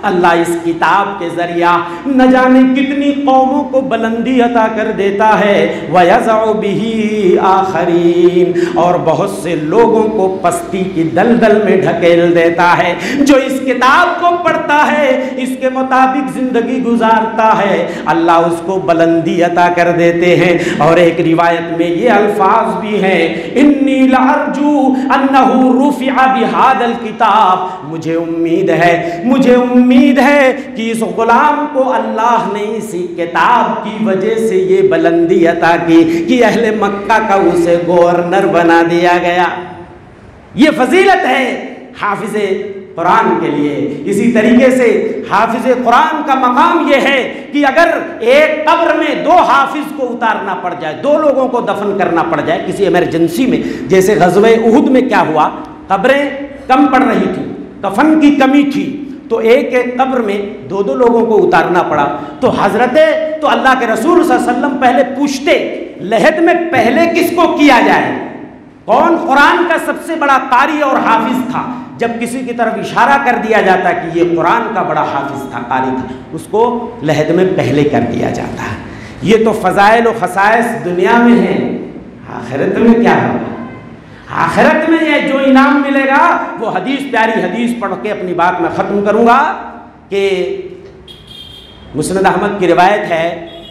اللہ اس کتاب کے ذریعہ نہ جانے کتنی قوموں کو بلندی عطا کر دیتا ہے، وَيَزَعُ بِهِ آخَرِينَ، اور بہت سے لوگوں کو پستی کی دلدل میں ڈھکیل دیتا ہے۔ جو اس کتاب کو پڑھتا ہے، اس کے مطابق زندگی گزارتا ہے، اللہ اس کو بلندی عطا کر دیتے ہیں۔ اور ایک روایت میں یہ الفاظ بھی ہیں، انی لارجو انہ رفع بہذا الکتاب، مجھے امید ہے کہ اس غلام کو اللہ نے اسی کتاب کی وجہ سے یہ بلندی عطا کی کہ اہل مکہ کا اسے گورنر بنا دیا گیا۔ یہ فضیلت ہے حافظ قرآن کے لیے۔ اسی طریقے سے حافظ قرآن کا مقام یہ ہے کہ اگر ایک قبر میں 2 حافظ کو اتارنا پڑ جائے، 2 لوگوں کو دفن کرنا پڑ جائے کسی ایمرجنسی میں، جیسے غزوہ احد میں کیا ہوا، قبریں کم پڑ رہی تھی، کفن کی کمی تھی، تو ایک قبر میں 2 لوگوں کو اتارنا پڑا، تو اللہ کے رسول صلی اللہ علیہ وسلم پہلے پوچھتے لحد میں پہلے کس کو کیا جائے، کون قرآن کا سب سے بڑا قاری اور حافظ تھا؟ جب کسی کی طرف اشارہ کر دیا جاتا کہ یہ قرآن کا بڑا حافظ تھا، قاری تھا، اس کو لحد میں پہلے کر دیا جاتا ہے۔ یہ تو فضائل و خصائص دنیا میں ہیں، آخرت میں کیا ہوگا؟ آخرت میں یہ جو انعام ملے گا وہ پیاری حدیث پڑھ کے اپنی بات میں ختم کروں گا کہ مسند احمد کی روایت ہے،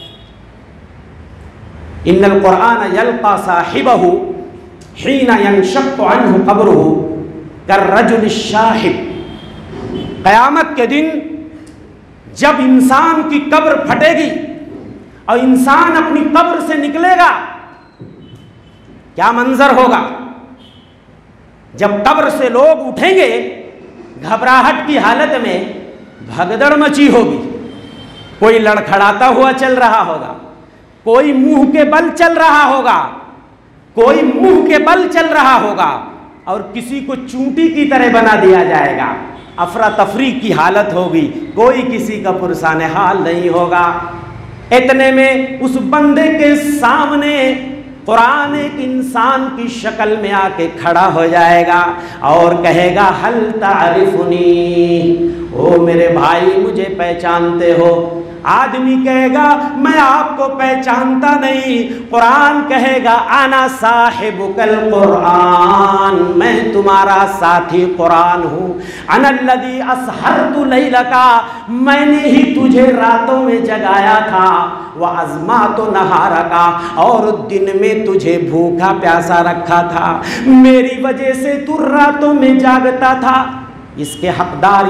ان القرآن یلقى صاحبہ حین ینشق عنہ قبرہ کالرجل الشاحب، قیامت کے دن جب انسان کی قبر پھٹے گی اور انسان اپنی قبر سے نکلے گا، کیا منظر ہوگا؟ جب قبر سے لوگ اٹھیں گے گھبراہٹ کی حالت میں، بھگدڑ مچی ہوگی، کوئی لڑکھڑاتا ہوا چل رہا ہوگا، کوئی منہ کے بل چل رہا ہوگا، اور کسی کو چونٹی کی طرح بنا دیا جائے گا، افراتفری کی حالت ہوگی، کوئی کسی کا پرسان حال نہیں ہوگا۔ اتنے میں اس بندے کے سامنے قرآن ایک انسان کی شکل میں آ کے کھڑا ہو جائے گا اور کہے گا ہل تعرفنی، او میرے بھائی مجھے پہچانتے ہو؟ آدمی کہے گا میں آپ کو پہچانتا نہیں۔ قرآن کہے گا انا صاحبک القرآن، میں تمہارا ساتھی قرآن ہوں۔ انا الذی اسہرت لیلک، میں نے ہی تجھے راتوں میں جگایا تھا، وازمات نہارک، اور دن میں تجھے بھوکا پیاسا رکھا تھا، میری وجہ سے تو راتوں میں جاگتا تھا۔ اس کے حقدار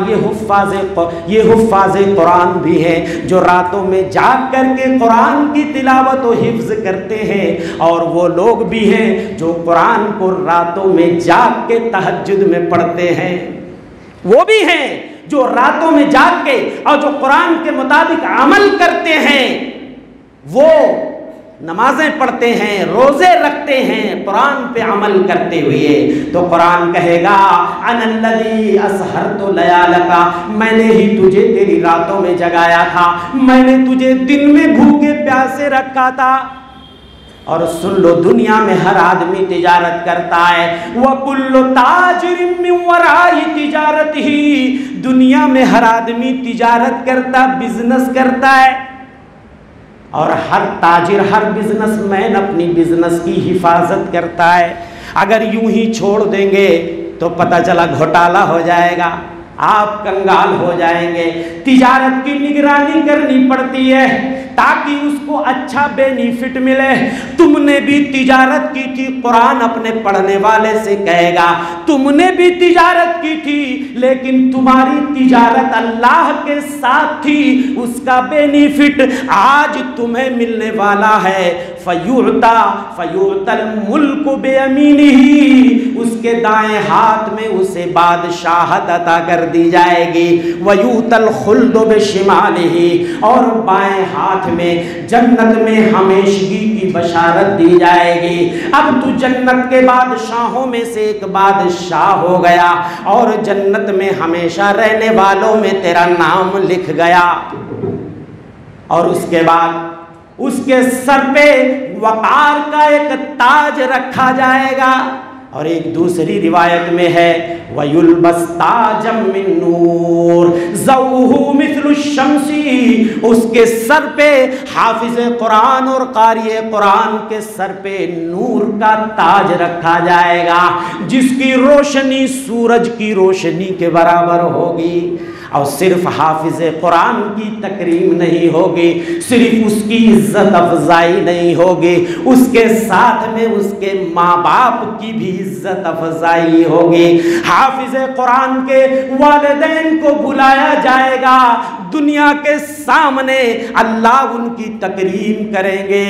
یہ حفاظ قرآن بھی ہیں جو راتوں میں جاگ کر کے قرآن کی تلاوت و حفظ کرتے ہیں، اور وہ لوگ بھی ہیں جو قرآن کو راتوں میں جاگ کے تہجد میں پڑھتے ہیں، وہ بھی ہیں جو راتوں میں جاگ کے اور جو قرآن کے مطابق عمل کرتے ہیں، وہ نمازیں پڑھتے ہیں، روزے رکھتے ہیں، قرآن پہ عمل کرتے ہوئے۔ تو قرآن کہے گا انا الذی اسہرت لیالک، میں نے ہی تجھے تیری راتوں میں جگایا تھا، میں نے تجھے دن میں بھوکے پیاسے رکھا تھا۔ اور سن لو، دنیا میں ہر آدمی تجارت کرتا ہے، وَكُلُّ تَاجِرٍ مِّن وَرَاءِ تِجَارَتِهِ، دنیا میں ہر آدمی تجارت کرتا، بزنس کرتا ہے، اور ہر تاجر، ہر بزنس مین اپنی بزنس کی حفاظت کرتا ہے۔ اگر یوں ہی چھوڑ دیں گے تو پتہ چلا گھوٹالہ ہو جائے گا، آپ کنگال ہو جائیں گے۔ تجارت کی نگرانی کرنی پڑتی ہے تاکہ اس کو اچھا بینیفٹ ملے۔ تم نے بھی تجارت کی تھی، قرآن اپنے پڑھنے والے سے کہے گا تم نے بھی تجارت کی تھی، لیکن تمہاری تجارت اللہ کے ساتھ تھی، اس کا بینیفٹ آج تمہیں ملنے والا ہے۔ فَيُعْتَى الْمُلْكُ بِيَمِينِهِ، اس کے دائیں ہاتھ میں اسے بادشاہت عطا کر دی جائے گی۔ وَيُؤْتَى الْخُلْدُ بِشِمَالِهِ، اور بائیں ہاتھ میں جنت میں ہمیشگی کی بشارت دی جائے گی۔ اب تو جنت کے بادشاہوں میں سے ایک بادشاہ ہو گیا اور جنت میں ہمیشہ رہنے والوں میں تیرا نام لکھ گیا۔ اور اس کے بعد اس کے سر پہ وقار کا ایک تاج رکھا جائے گا۔ اور ایک دوسری روایت میں ہے وَيُلْبَسْ تَاجًا مِّن نُّورٍ ضَوْءُهُ مِثْلُ الشَّمْسِ، اس کے سر پہ حافظ قرآن اور قاری قرآن کے سر پہ نور کا تاج رکھا جائے گا جس کی روشنی سورج کی روشنی کے برابر ہوگی۔ اور صرف حافظ قرآن کی تکریم نہیں ہوگی، صرف اس کی عزت افزائی نہیں ہوگی، اس کے ساتھ میں اس کے ماں باپ کی بھی عزت افزائی ہوگی۔ حافظ قرآن کے والدین کو بلایا جائے گا، دنیا کے سامنے اللہ ان کی تکریم کریں گے۔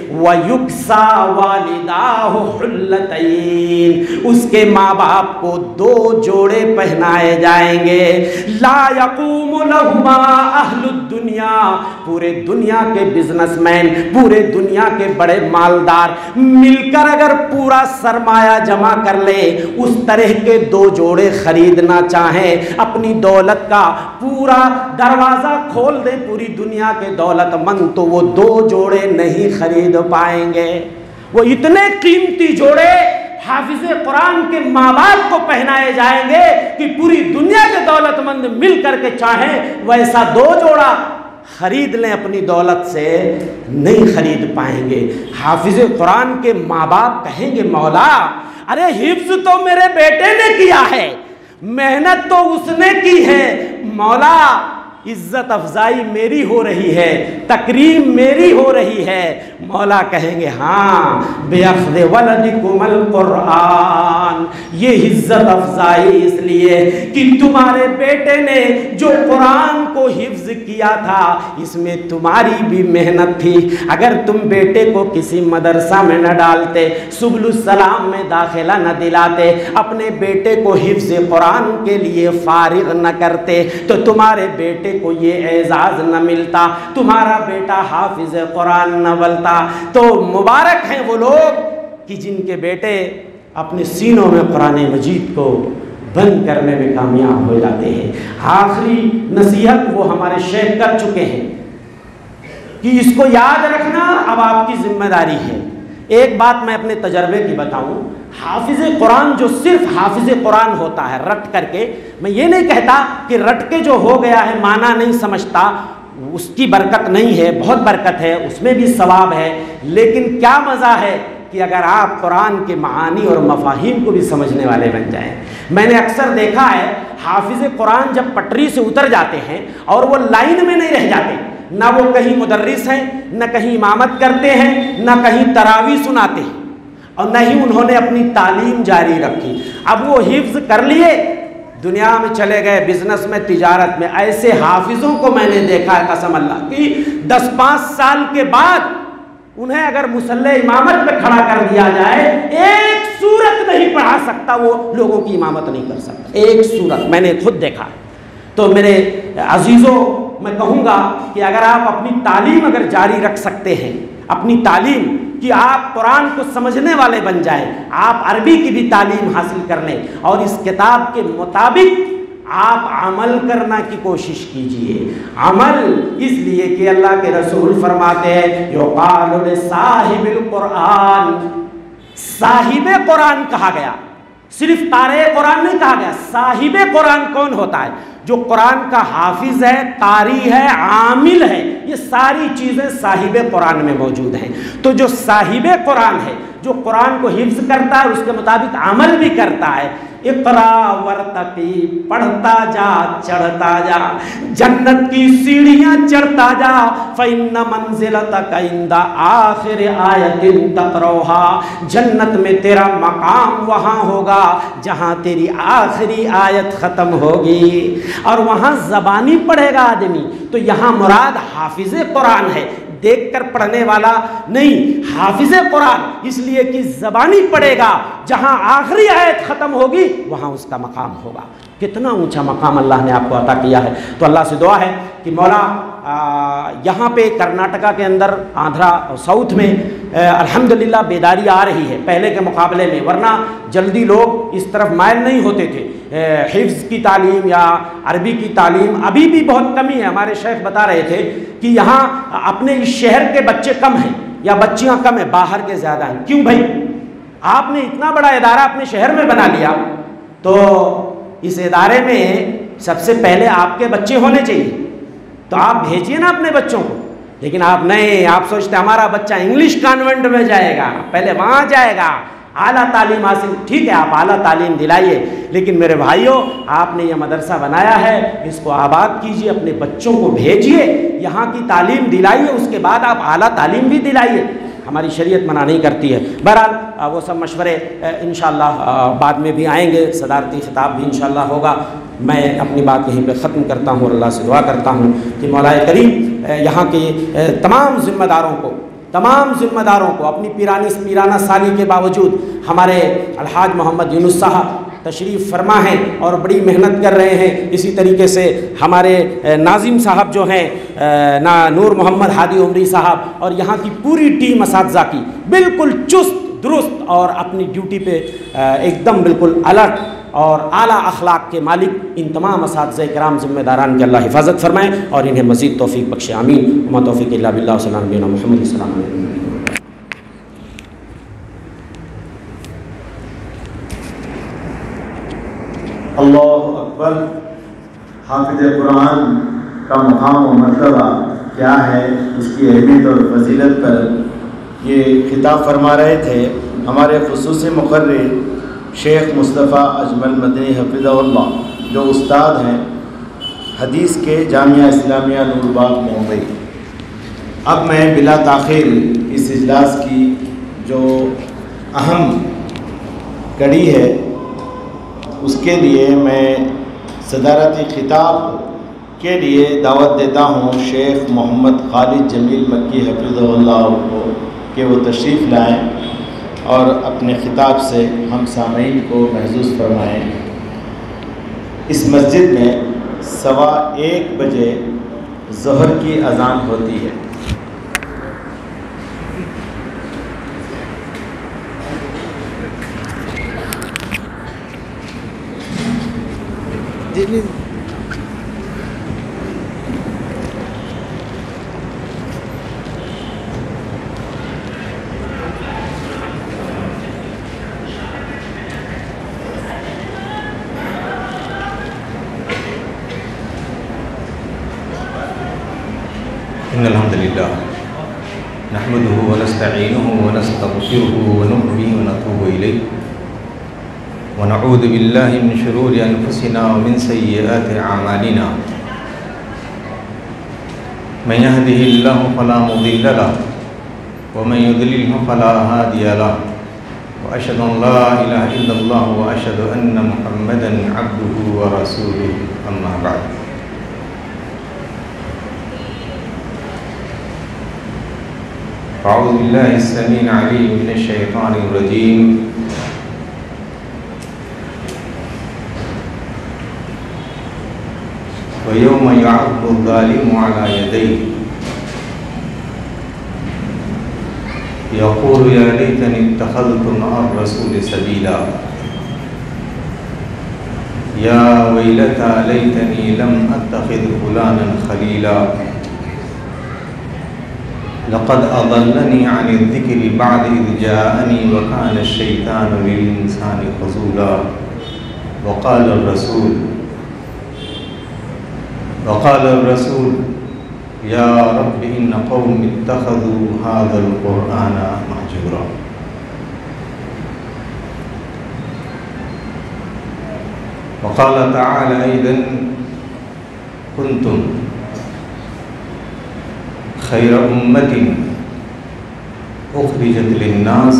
وَيُكْسَى وَالِدَاهُ حُلَّتَيْنِ، اس کے ماں باپ کو 2 جوڑے پہنائے جائیں گے۔ لا یقوم لہما اہل الدنیا، پورے دنیا کے بزنس مین، پورے دنیا کے بڑے مالدار مل کر اگر پورا سرمایہ جمع کر لے، اس طرح کے 2 جوڑے خریدنا چاہیں، اپنی دولت کا پورا دروازہ کھول دیں پوری دنیا کے دولت مند، تو وہ 2 جوڑے نہیں خرید پائیں گے۔ وہ اتنے قیمتی جوڑے حافظ قرآن کے ماں باپ کو پہنائے جائیں گے کہ پوری دنیا کے دولت مند مل کر کے چاہیں ویسا 2 جوڑا خرید لیں اپنی دولت سے، نہیں خرید پائیں گے۔ حافظ قرآن کے ماں باپ کہیں گے مولا ارے حفظ تو میرے بیٹے نے کیا ہے، محنت تو اس نے کی ہے، مولا عزت افزائی میری ہو رہی ہے، تکریم میری ہو رہی ہے۔ مولا کہیں گے ہاں بِأَخْذِ وَلَدِكُمَ الْقُرْآنَ، یہ عزت افزائی اس لیے کہ تمہارے بیٹے نے جو قرآن کو حفظ کیا تھا اس میں تمہاری بھی محنت تھی۔ اگر تم بیٹے کو کسی مدرسہ میں نہ ڈالتے، سبل السلام میں داخلہ نہ دلاتے، اپنے بیٹے کو حفظ قرآن کے لیے فارغ نہ کرتے تو تمہارے بیٹے کو یہ اعزاز نہ ملتا، تمہارا بیٹا حافظ قرآن نہ بنتا۔ تو مبارک ہیں وہ لوگ کہ جن کے بیٹے اپنے سینوں میں قرآن مجید کو بند کرنے میں کامیاب ہو جاتے ہیں۔ آخری نصیحت وہ ہمارے شیخ کر چکے ہیں کہ اس کو یاد رکھنا اب آپ کی ذمہ داری ہے۔ ایک بات میں اپنے تجربے کی بتاؤں، حافظ قرآن جو صرف حافظ قرآن ہوتا ہے رٹ کر کے، میں یہ نہیں کہتا کہ رٹ کے جو ہو گیا ہے معنی نہیں سمجھتا، اس کی برکت نہیں ہے، بہت برکت ہے، اس میں بھی ثواب ہے، لیکن کیا مزہ ہے کہ اگر آپ قرآن کے معانی اور مفاہیم کو بھی سمجھنے والے بن جائیں۔ میں نے اکثر دیکھا ہے حافظ قرآن جب پٹری سے اتر جاتے ہیں اور وہ لائن میں نہیں رہ جاتے، نہ وہ کہیں مدرس ہیں، نہ کہیں امامت کرتے ہیں، نہ کہیں تراویح سناتے ہیں، اور نہ ہی انہوں نے اپنی تعلیم جاری رکھی۔ اب وہ حفظ کر لیے، دنیا میں چلے گئے، بزنس میں، تجارت میں۔ ایسے حافظوں کو میں نے دیکھا ہے قسم اللہ کی 10-5 سال کے بعد انہیں اگر مصلی امامت پہ کھڑا کر دیا جائے، ایک سورت نہیں پڑھا سکتا، وہ لوگوں کی امامت نہیں کر سکتا، ایک سورت میں نے خود دیکھا ہے۔ تو میرے عزیزوں، میں کہوں گا کہ اگر آپ اپنی تعلیم اگر جاری رکھ سکتے ہیں، اپنی تعلیم کہ آپ قرآن کو سمجھنے والے بن جائیں، آپ عربی کی بھی تعلیم حاصل کر لیں اور اس کتاب کے مطابق آپ عمل کرنا کی کوشش کیجئے۔ عمل اس لیے کہ اللہ کے رسول فرماتے ہیں یقال لصاحب القرآن، صاحب قرآن کہا گیا، صرف قارئ قرآن نہیں کہا گیا۔ صاحب قرآن کون ہوتا ہے؟ جو قرآن کا حافظ ہے، قاری ہے، عامل ہے، یہ ساری چیزیں صاحب قرآن میں موجود ہیں۔ تو جو صاحب قرآن ہے، جو قرآن کو حفظ کرتا ہے، اس کے مطابق عمل بھی کرتا ہے، اقرا ورتقی، پڑھتا جا، چڑھتا جا، جنت کی سیڑھیاں چڑھتا جا، فإن منزلتک عند آخر آیت تقرؤها، جنت میں تیرا مقام وہاں ہوگا جہاں تیری آخری آیت ختم ہوگی، اور وہاں زبانی پڑھے گا آدمی۔ تو یہاں مراد حافظ قرآن ہے، دیکھ کر پڑھنے والا نہیں، حافظ قرآن، اس لیے کہ زبانی پڑھے گا، جہاں آخری آیت ختم ہوگی وہاں اس کا مقام ہوگا۔ کتنا اونچا مقام اللہ نے آپ کو عطا کیا ہے۔ تو اللہ سے دعا ہے کہ مولا یہاں پہ کرناٹکا کے اندر، آندھرا ساؤتھ میں الحمدللہ بیداری آ رہی ہے پہلے کے مقابلے میں، ورنہ جلدی لوگ اس طرف مائل نہیں ہوتے تھے۔ حفظ کی تعلیم یا عربی کی تعلیم ابھی بھی بہت کمی ہے۔ ہمارے شیخ بتا رہے تھے کہ یہاں اپنے اس شہر کے بچے کم ہیں یا بچیاں کم ہیں، باہر کے زیادہ ہیں۔ کیوں بھائی؟ آپ نے اتنا بڑا ادارہ اپنے شہر میں بنا لیا تو اس ادارے میں سب سے پہلے آپ کے بچے ہونے چاہیے، تو آپ بھیجیے نا اپنے بچوں کو. لیکن آپ نہیں، آپ سوچتے ہمارا بچہ انگلش کانوینٹ میں جائے گا، پہلے وہاں جائے گا، اعلیٰ تعلیم حاصل. ٹھیک ہے، آپ اعلیٰ تعلیم دلائیے، لیکن میرے بھائیوں آپ نے یہ مدرسہ بنایا ہے، اس کو آباد کیجیے، اپنے بچوں کو بھیجیے، یہاں کی تعلیم دلائیے، اس کے بعد آپ اعلیٰ تعلیم بھی دلائیے. ہماری شریعت منع نہیں کرتی ہے. بہرحال وہ سب مشورے انشاءاللہ بعد میں بھی آئیں گے، صدارتی خطاب بھی انشاءاللہ ہوگا. میں اپنی بات یہیں پہ ختم کرتا ہوں اور اللہ سے دعا کرتا ہوں کہ مولا کریم یہاں کے تمام ذمہ داروں کو اپنی پیرانہ سالی کے باوجود ہمارے الحاج محمد یونس صاحب تشریف فرما ہیں اور بڑی محنت کر رہے ہیں. اسی طریقے سے ہمارے ناظم صاحب جو ہیں نور محمد ہادی عمری صاحب، اور یہاں کی پوری ٹیم اساتذہ کی بالکل چست درست اور اپنی ڈیوٹی پہ ایک دم بالکل الرٹ اور اعلیٰ اخلاق کے مالک ان تمام اساتذہ کرام ذمہ داران کی اللہ حفاظت فرمائیں اور انہیں مزید توفیق بخشے. آمین. وما توفیق الا باللہ. صلی اللہ علیہ محمد السلام علیکم. اللہ اکبر. حافظ قرآن کا مقام و مرتبہ کیا ہے، اس کی اہمیت اور فضیلت پر یہ خطاب فرما رہے تھے ہمارے خصوصی مقرر شیخ مصطفیٰ اجمل مدنی حفظہ اللہ، جو استاد ہیں حدیث کے جامعہ اسلامیہ نور باغ ممبئی. اب میں بلا تاخیر اس اجلاس کی جو اہم کڑی ہے اس کے لیے میں صدارتی خطاب کے لیے دعوت دیتا ہوں شیخ محمد خالد جمیل مکی حفظہ اللہ کو کہ وہ تشریف لائیں اور اپنے خطاب سے ہم سامعین کو محظوظ فرمائیں. اس مسجد میں 1:15 بجے ظہر کی اذان ہوتی ہے. إن الحمد لله نحمده ونستعينه ونستغفره ونؤمن به ونتوب إليه ونعوذ بالله من شرور أنفسنا ومن سيئات أعمالنا. من يهده الله فلا مضل له ومن يضلله فلا هادي له وأشهد أن لا إله إلا الله وأشهد أن محمدا عبده ورسوله. أما بعد. أعوذ بالله السميع العليم من الشيطان الرجيم. ويوم يعض الظالم على يديه يقول يا ليتني اتخذت مع الرسول سبيلا يا ويلتى ليتني لم أتخذ فلانا خليلا لقد أضلني عن الذكر بعد إذ جاءني وكان الشيطان للإنسان خذولا. وقال الرسول يا رب إن قوم اتخذوا هذا القرآن مهجورا. وقال تعالى أيضا كنتم خير أمة أخرجت للناس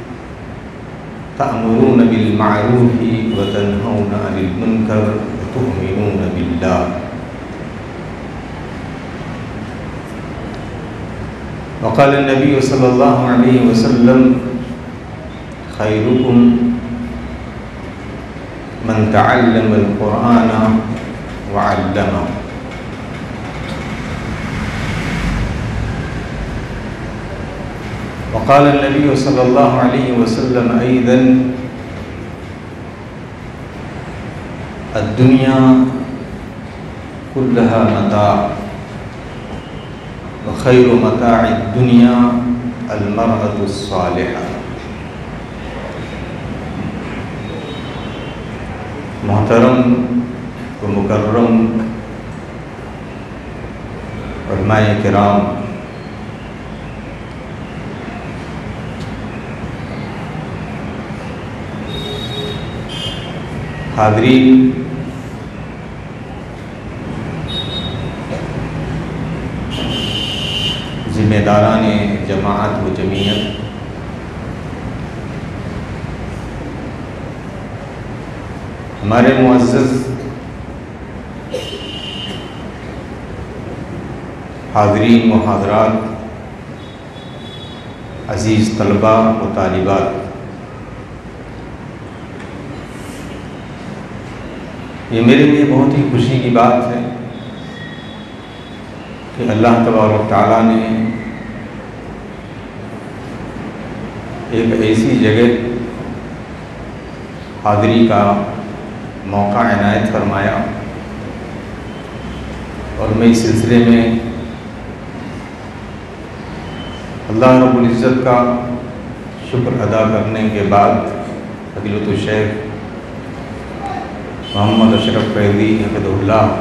تأمرون بالمعروف وتنهون عن المنكر وتؤمنون بالله. وقال النبي صلى الله عليه وسلم خيركم من تعلم القرآن وعلمه. وقال النبي صلى الله عليه وسلم أيضا الدنيا كلها متاع وخير متاع الدنيا المرأة الصالحة. محترم و مکرم علماء کرام، حاضرین، ذمہ داران جماعت و جمعیت، ہمارے معزز حاضرین و حاضرات، عزیز طلباء و طالبات، یہ میرے لیے بہت ہی خوشی کی بات ہے کہ اللہ تبارک و تعالیٰ نے ایک ایسی جگہ حاضری کا موقع عنایت فرمایا، اور میں اس سلسلے میں اللہ رب العزت کا شکر ادا کرنے کے بعد فضیلت الشیخ محمد اشرف فیضی حفظہ اللہ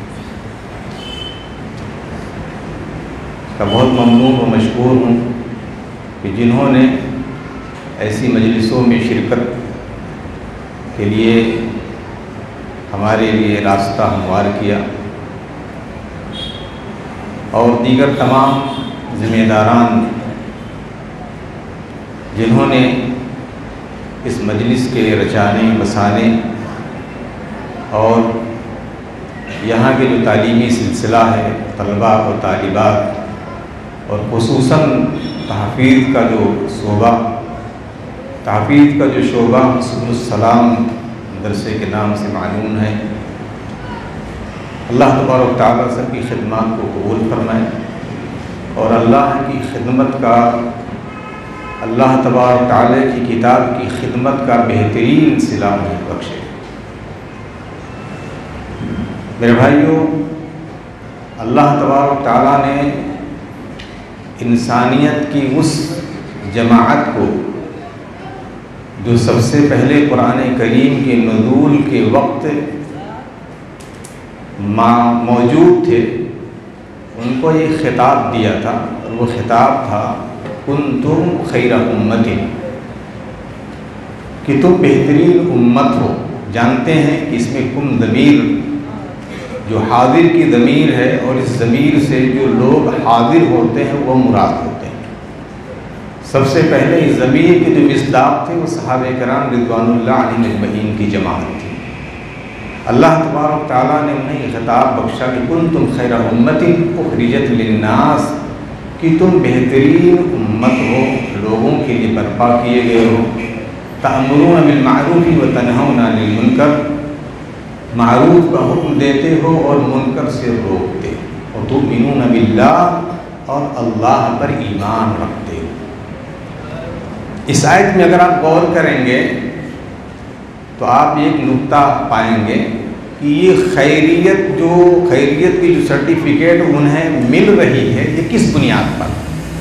کا بہت ممنون و مشکور ہوں کہ جنہوں نے ایسی مجلسوں میں شرکت کے لیے ہمارے لیے راستہ ہموار کیا، اور دیگر تمام ذمہ داران جنہوں نے اس مجلس کے رچانے بسانے اور یہاں کے جو تعلیمی سلسلہ ہے، طلباء و طالبات، اور خصوصاً تحفیظ کا جو شعبہ سبل السلام مدرسے کے نام سے معلوم ہے، اللہ تبارک و تعالیٰ سب کی خدمات کو قبول فرمائے، اور اللہ کی خدمت کا، اللہ تبارک و تعالیٰ کی کتاب کی خدمت کا بہترین صلہ انہیں بخشے۔ میرے بھائیوں، اللہ تبارک و تعالیٰ نے انسانیت کی اس جماعت کو جو سب سے پہلے قرآن کریم کے نزول کے وقت موجود تھے، ان کو یہ خطاب دیا تھا، اور وہ خطاب تھا کنتم خیر امت، کہ تم بہترین امت ہو۔ جانتے ہیں کہ اس میں کم ضمیر جو حاضر کی ضمیر ہے، اور اس ضمیر سے جو لوگ حاضر ہوتے ہیں وہ مراد ہوتے ہیں۔ سب سے پہلے اس ضمیر کے جو مصداق تھے وہ صحابہ کرام رضوان اللہ علیہم اجمعین کی جماعت تھی۔ اللہ تبارک تعالیٰ نے انہیں یہ خطاب بخشا کہ کنتم خیر امت اخرجت للناس، کہ تم بہترین امت ہو، لوگوں کے لیے برپا کیے گئے ہو، تأمرون بالمعروف وتنہون عن المنکر، معروف کا حکم دیتے ہو اور منکر سے روکتے ہو، اور تؤمنون باللہ، اور اللہ پر ایمان رکھتے ہو۔ اس آیت میں اگر آپ غور کریں گے تو آپ ایک نقطہ پائیں گے کہ یہ خیریت کی جو سرٹیفکیٹ انہیں مل رہی ہے، یہ کس بنیاد پر؟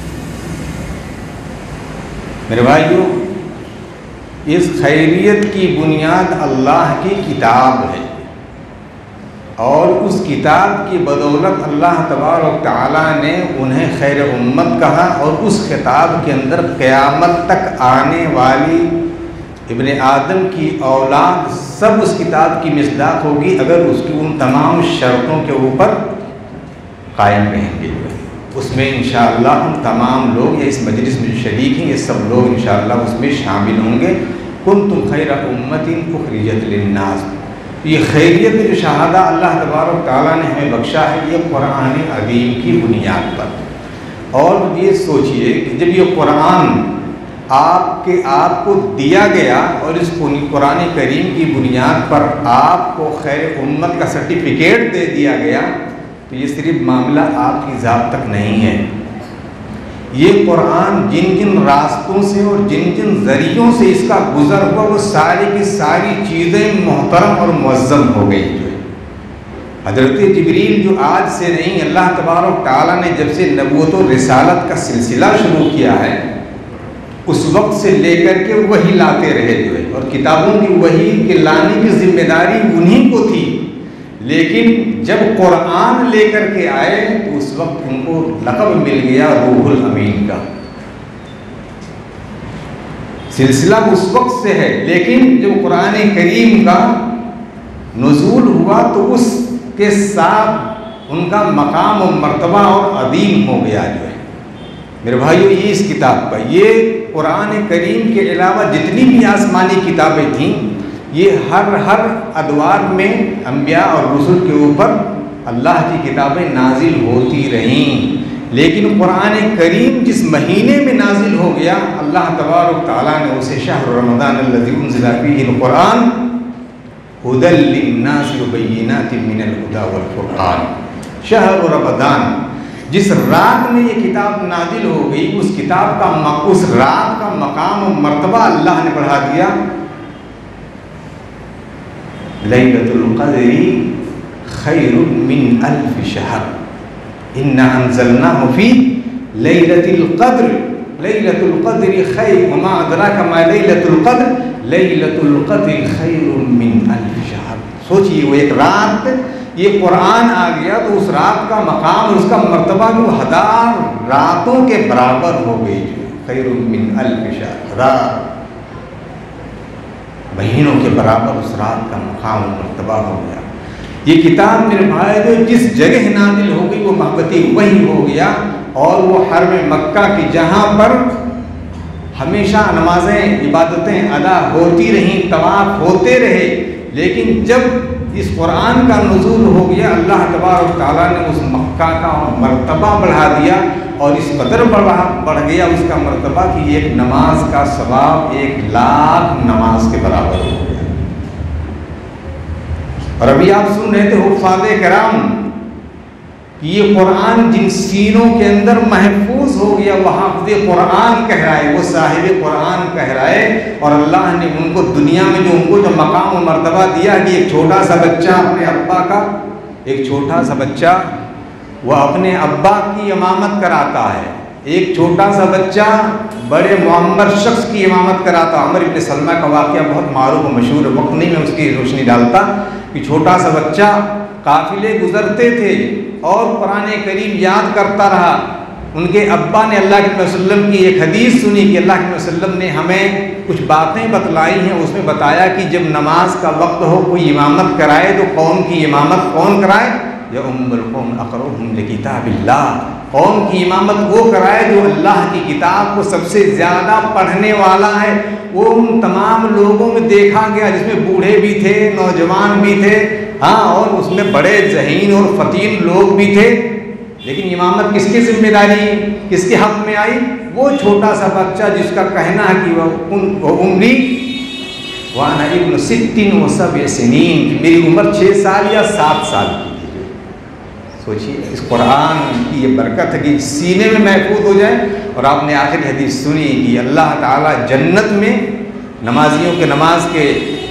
میرے بھائیوں، اس خیریت کی بنیاد اللہ کی کتاب ہے، اور اس کتاب کی بدولت اللہ تبارک تعالیٰ نے انہیں خیر امت کہا، اور اس خطاب کے اندر قیامت تک آنے والی ابن آدم کی اولاد سب اس کتاب کی مصداق ہوگی اگر اس کی ان تمام شرطوں کے اوپر قائم رہیں گے۔ اس میں انشاءاللہ ہم تمام لوگ، یا اس مجلس میں جو شریک ہیں، یہ سب لوگ انشاءاللہ اس میں شامل ہوں گے۔ کنتم خیر امت اخرجت للناس، یہ خیریت میں جو شہادہ اللہ تبارک تعالیٰ نے ہمیں بخشا ہے، یہ قرآن عظیم کی بنیاد پر۔ اور یہ سوچئے کہ جب یہ قرآن آپ کو دیا گیا، اور اس قرآن کریم کی بنیاد پر آپ کو خیر امت کا سرٹیفکیٹ دے دیا گیا، تو یہ صرف معاملہ آپ کی ذات تک نہیں ہے۔ یہ قرآن جن جن راستوں سے اور جن جن ذریعوں سے اس کا گزر ہوا، وہ ساری کی ساری چیزیں محترم اور معظم ہو گئی۔ جو حضرت جبریل جو آج سے نہیں، اللہ تبارک تعالیٰ نے جب سے نبوت و رسالت کا سلسلہ شروع کیا ہے، اس وقت سے لے کر کے وہی لاتے رہے جو ہے، اور کتابوں کی وحی کے لانے کی ذمہ داری انہی کو تھی، لیکن جب قرآن لے کر کے آئے تو اس وقت ان کو لقب مل گیا روح الامین کا۔ سلسلہ اس وقت سے ہے، لیکن جب قرآن کریم کا نزول ہوا تو اس کے ساتھ ان کا مقام و مرتبہ اور عظیم ہو گیا جو ہے۔ میرے بھائیو، یہ اس کتاب کا، یہ قرآن کریم کے علاوہ جتنی بھی آسمانی کتابیں تھیں، یہ ہر ادوار میں انبیاء اور رسل کے اوپر اللہ کی کتابیں نازل ہوتی رہیں، لیکن قرآن کریم جس مہینے میں نازل ہو گیا، اللہ تبارک تعالیٰ نے اسے شہر رمضان الذی انزل فیہ القرآن ھدی للناس وبینات من الھدی والفرقان، شہر رمضان، جس رات میں یہ کتاب نازل ہو گئی، اس کتاب کا اس رات کا مقام و مرتبہ اللہ نے بڑھا دیا۔ لیلۃ القدر خیر من الف شہر انا انزلناہ فی لیلۃ القدر، لیلۃ القدر خیر، وما ادراک ما لیلۃ القدر، لیلۃ القدر خیر من الف شہر۔ سوچئے، وہ ایک رات یہ قرآن آ گیا تو اس رات کا مقام، اس کا مرتبہ جو 1000 راتوں کے برابر ہو گئی، خیر من الف شہر، 1000 مہینوں کے برابر اس رات کا مقام و مرتبہ ہو گیا۔ یہ کتاب میرے بھائی جو جس جگہ نازل ہو گئی وہ محبتی وحی ہو گیا، اور وہ حرم مکہ کی جہاں پر ہمیشہ نمازیں عبادتیں ادا ہوتی رہیں، طواف ہوتے رہے، لیکن جب اس قرآن کا نزول ہو گیا، اللہ تبارک تعالیٰ نے اس مکہ کا مرتبہ بڑھا دیا، اور اس قدر بڑھ گیا اس کا مرتبہ کہ ایک نماز کا ثواب 1,00,000 نماز کے برابر ہو گیا۔ اور ابھی آپ سن رہے تھے حفاظ کرام کہ یہ قرآن جن سینوں کے اندر محفوظ ہو گیا، وہ حافظ قرآن کہلائے، وہ صاحب قرآن کہلائے، اور اللہ نے ان کو دنیا میں جو ان کو جو مقام و مرتبہ دیا کہ ایک چھوٹا سا بچہ اپنے ابا کا، ایک چھوٹا سا بچہ وہ اپنے ابا کی امامت کراتا ہے، ایک چھوٹا سا بچہ بڑے معمر شخص کی امامت کراتا۔ عمر ابن سلمہ کا واقعہ بہت معروف و مشہور ہے، وقت نہیں میں اس کی روشنی ڈالتا، کہ چھوٹا سا بچہ، قافلے گزرتے تھے اور قرآن کریم یاد کرتا رہا، ان کے ابا نے اللہ کے وسلم کی ایک حدیث سنی کہ اللہ کے وسلم نے ہمیں کچھ باتیں بتلائی ہیں، اس میں بتایا کہ جب نماز کا وقت ہو کوئی امامت کرائے تو قوم کی امامت کون کرائے؟ یا ام القوم اقرؤہم لکتاب اللہ، قوم کی امامت وہ کرائے جو اللہ کی کتاب کو سب سے زیادہ پڑھنے والا ہے۔ وہ ان تمام لوگوں میں دیکھا گیا جس میں بوڑھے بھی تھے، نوجوان بھی تھے، اور اس میں بڑے ذہین اور فطین لوگ بھی تھے، لیکن امامت کس کی ذمہ داری، کس کے حق میں آئی؟ وہ چھوٹا سا بچہ جس کا کہنا ہے کہ وہ عمری وانا ابن 60 و 7 سنین، میری عمر 6 سال یا 7 سال کی۔ سوچیے اس قرآن کی یہ برکت ہے کہ سینے میں محفوظ ہو جائے۔ اور آپ نے آخری حدیث سنی کہ اللہ تعالیٰ جنت میں نمازیوں کے نماز کے،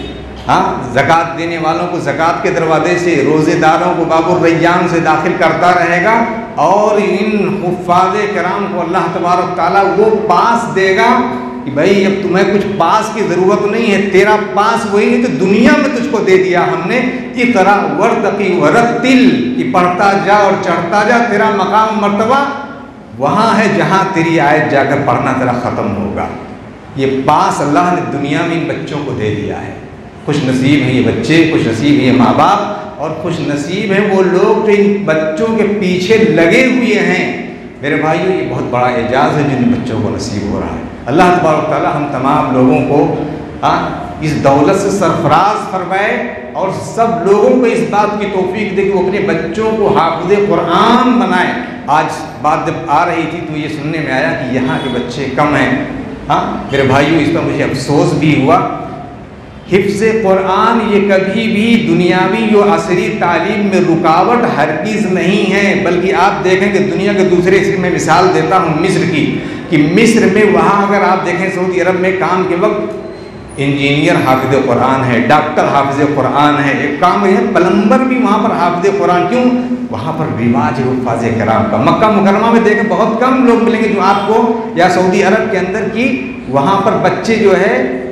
زکوٰۃ دینے والوں کو زکوٰۃ کے دروازے سے، روزے داروں کو باب الریان سے داخل کرتا رہے گا، اور ان حفاظ کرام کو اللہ تبارک تعالیٰ وہ پاس دے گا کہ بھائی اب تمہیں کچھ پاس کی ضرورت نہیں ہے، تیرا پاس وہی ہے تو دنیا میں تجھ کو دے دیا ہم نے، اقرا ورتقی ورتل، کہ پڑھتا جا اور چڑھتا جا، تیرا مقام مرتبہ وہاں ہے جہاں تیری آیت جا کر پڑھنا تیرا ختم ہوگا۔ یہ پاس اللہ نے دنیا میں ان بچوں کو دے دیا ہے۔ خوش نصیب ہیں یہ بچے، خوش نصیب ہیں یہ ماں باپ، اور خوش نصیب ہیں وہ لوگ جو ان بچوں کے پیچھے لگے ہوئے ہیں۔ میرے بھائیو، یہ بہت بڑا اعجاز ہے جن بچوں کو نصیب ہو رہا ہے۔ اللہ تبارک تعالیٰ ہم تمام لوگوں کو اس دولت سے سرفراز فرمائے، اور سب لوگوں کو اس بات کی توفیق دے کہ وہ اپنے بچوں کو حافظ قرآن بنائیں۔ آج بات جب آ رہی تھی تو یہ سننے میں آیا کہ یہاں کے بچے کم ہیں۔ میرے بھائیو، اس پر مجھے افسوس بھی ہوا۔ حفظ قرآن یہ کبھی بھی دنیاوی و عصری تعلیم میں رکاوٹ ہرگز نہیں ہے، بلکہ آپ دیکھیں کہ دنیا کے دوسرے حصے میں مثال دیتا ہوں مصر کی، کہ مصر میں وہاں اگر آپ دیکھیں سعودی عرب میں کام کے وقت انجینئر حافظ قرآن ہے، ڈاکٹر حافظ قرآن ہے، ایک کام ہے پلمبر بھی وہاں پر حافظ قرآن۔ کیوں؟ وہاں پر رواج ہے حفاظ کرام کا۔ مکہ مکرمہ میں دیکھیں بہت کم لوگ ملیں گے جو آپ کو، یا سعودی عرب کے اندر کی وہاں پر بچے جو ہے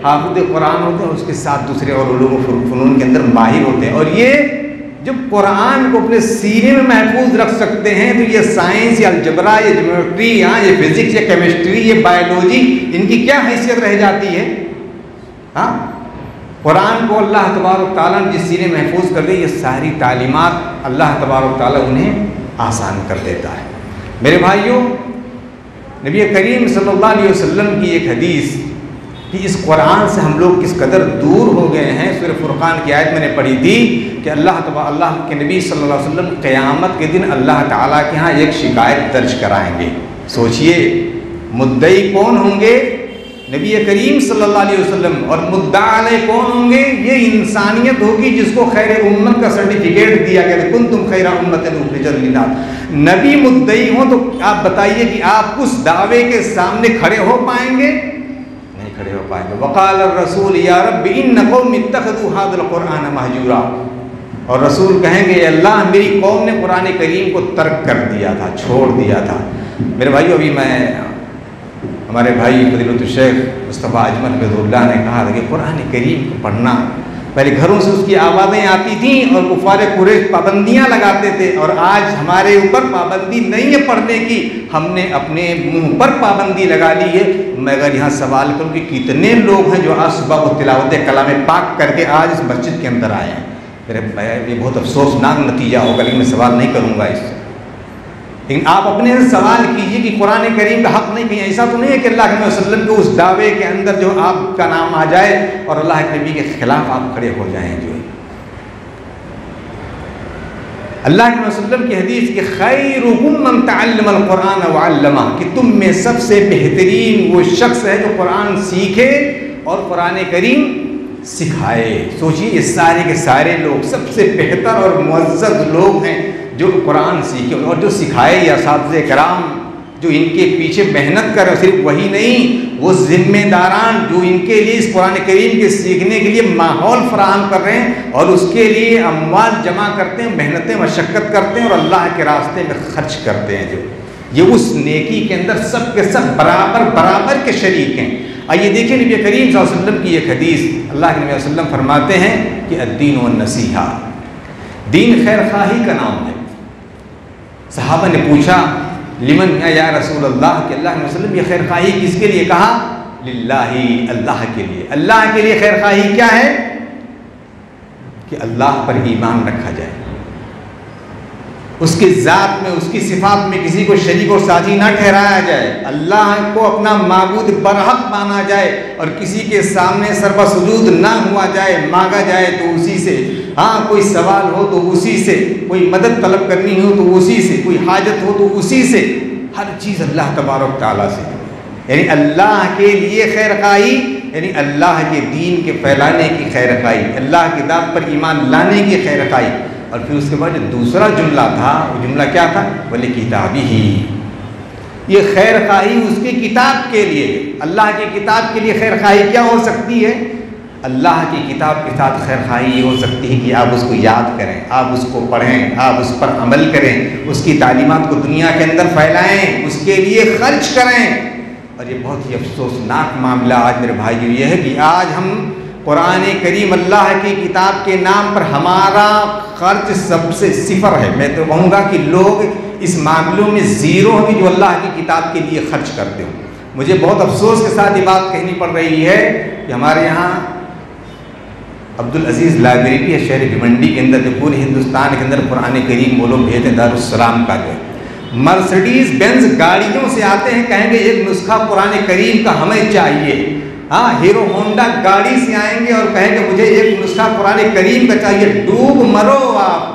حافظ قرآن ہوتے ہیں، اس کے ساتھ دوسرے اور علوم و فنون کے اندر ماہر ہوتے ہیں، اور یہ جب قرآن کو اپنے سینے میں محفوظ رکھ سکتے ہیں تو یہ سائنس یا الجبرا یا جیومیٹری یہ فزکس یا کیمسٹری یہ بایولوجی ان کی کیا حیثیت رہ جاتی ہے؟ ہاں، قرآن کو اللہ تبارک تعالیٰ نے جس سینے محفوظ کر دی، یہ ساری تعلیمات اللہ تبارک تعالیٰ انہیں آسان کر دیتا ہے۔ میرے بھائیوں، نبی کریم صلی اللہ علیہ وسلم کی ایک حدیث کہ اس قرآن سے ہم لوگ کس قدر دور ہو گئے ہیں، سورہ فرقان کی آیت میں نے پڑھی تھی کہ اللہ کے نبی صلی اللہ علیہ وسلم قیامت کے دن اللہ تعالیٰ کے ہاں ایک شکایت درج کرائیں گے۔ سوچئے مدعی کون ہوں گے؟ نبی کریم صلی اللہ علیہ وسلم، اور مدعا علیہ کون ہوں گے؟ یہ انسانیت ہوگی جس کو خیر امت کا سرٹیفکیٹ دیا گیا، کنتم خیر امت اخرجت للناس۔ نبی مدعی ہوں تو آپ بتائیے کہ آپ اس دعوے کے سامنے کھڑے ہو پائیں گے؟ نہیں کھڑے ہو پائیں گے۔ وقال الرسول یا رب ان قوم اتخذوا هذا القرآن مہجورا، اور رسول کہیں گے اے اللہ میری قوم نے قرآن کریم کو ترک کر دیا تھا، چھوڑ دیا تھا۔ میرے بھائیو، ابھی میں ہمارے بھائی فضیلۃ الشیخ مصطفیٰ اجمل حفظہ اللہ نے کہا تھا کہ قرآن کریم کو پڑھنا، پہلے گھروں سے اس کی آوازیں آتی تھیں اور کفار قریش پابندیاں لگاتے تھے، اور آج ہمارے اوپر پابندی نہیں ہے پڑھنے کی، ہم نے اپنے منہ پر پابندی لگا لی ہے۔ میں اگر یہاں سوال کروں کہ کتنے لوگ ہیں جو آج صبح کو تلاوت کلام پاک کر کے آج اس مسجد کے اندر آئے ہیں؟ یہ بہت افسوسناک نتیجہ ہوگا، لیکن میں سوال نہیں کروں گا اس سے۔ لیکن آپ اپنے سے سوال کیجئے کہ قرآن کریم کا حق نہیں، کہیں ایسا تو نہیں ہے کہ اللہ کے وسلم کو اس دعوے کے اندر جو آپ کا نام آ جائے اور اللہ کے نبی کے خلاف آپ کھڑے ہو جائیں؟ جو اللہ کے وسلم کی حدیث کہ خیرکم من تعلم القرآن وعلمہ، کہ تم میں سب سے بہترین وہ شخص ہے جو قرآن سیکھے اور قرآن کریم سکھائے۔ سوچئے یہ سارے کے سارے لوگ سب سے بہتر اور معزز لوگ ہیں جو قرآن سیکھے، اور جو سکھائے یا اساتذہ کرام جو ان کے پیچھے محنت کر رہے، صرف وہی نہیں، وہ ذمہ داران جو ان کے لیے اس قرآن کریم کے سیکھنے کے لیے ماحول فراہم کر رہے ہیں اور اس کے لیے اموال جمع کرتے ہیں، محنتیں مشقت کرتے ہیں اور اللہ کے راستے میں خرچ کرتے ہیں، جو یہ اس نیکی کے اندر سب کے سب برابر برابر کے شریک ہیں۔ آئیے دیکھیں نبی کریم صلی اللہ علیہ وسلم کی ایک حدیث، اللہ کے نبی صلی اللہ علیہ وسلم فرماتے ہیں کہ الدین والنصیحہ، دین خیر خواہی کا نام ہے۔ صحابہ نے پوچھا لمن یا رسول اللہ، کہ اللہ کے وسلم یہ خیر خواہی کس کے لیے؟ کہا للہ، اللہ کے لیے۔ اللہ کے لیے خیر خواہی کیا ہے؟ کہ اللہ پر ایمان رکھا جائے، اس کی ذات میں، اس کی صفات میں کسی کو شریک اور ساتھی نہ ٹھہرایا جائے، اللہ کو اپنا معبود برحق مانا جائے اور کسی کے سامنے سر بسجود نہ ہوا جائے، مانگا جائے تو اسی سے، ہاں کوئی سوال ہو تو اسی سے، کوئی مدد طلب کرنی ہو تو اسی سے، کوئی حاجت ہو تو اسی سے، ہر چیز اللہ تبارک تعالیٰ سے، یعنی اللہ کے لیے خیر خواہی، یعنی اللہ کے دین کے پھیلانے کی خیر خواہی، اللہ کی ذات پر ایمان لانے کی خیر خواہی۔ اور پھر اس کے بعد جو دوسرا جملہ تھا، وہ جملہ کیا تھا؟ ولی کتابی ہی، یہ خیر خواہی اس کی کتاب کے لیے۔ اللہ کی کتاب کے لیے خیر خواہی کیا ہو سکتی ہے؟ اللہ کی کتاب کے ساتھ خیر خواہی یہ ہو سکتی ہے کہ آپ اس کو یاد کریں، آپ اس کو پڑھیں، آپ اس پر عمل کریں، اس کی تعلیمات کو دنیا کے اندر پھیلائیں، اس کے لیے خرچ کریں۔ اور یہ بہت ہی افسوسناک معاملہ آج میرے بھائیو یہ ہے کہ آج ہم قرآن کریم اللہ کی کتاب کے نام پر ہمارا خرچ سب سے صفر ہے۔ میں تو کہوں گا کہ لوگ اس معاملوں میں زیرو ہیں جو اللہ کی کتاب کے لیے خرچ کرتے ہوں۔ مجھے بہت افسوس کے ساتھ یہ بات کہنی پڑ رہی ہے کہ ہمارے یہاں عبدالعزیز لائبریری ہے شہر بھیونڈی کے اندر، جو پورے ہندوستان کے اندر قرآن کریم وہ لوگ بھیجتے ہیں، دارالسلام کا جو ہے، مرسڈیز بینز گاڑیوں سے آتے ہیں، کہیں گے ایک نسخہ قرآن کریم کا ہمیں چاہیے۔ ہاں، ہیرو ہونڈا گاڑی سے آئیں گے اور کہیں گے مجھے ایک نسخہ قرآن کریم کا چاہیے۔ ڈوب مرو آپ،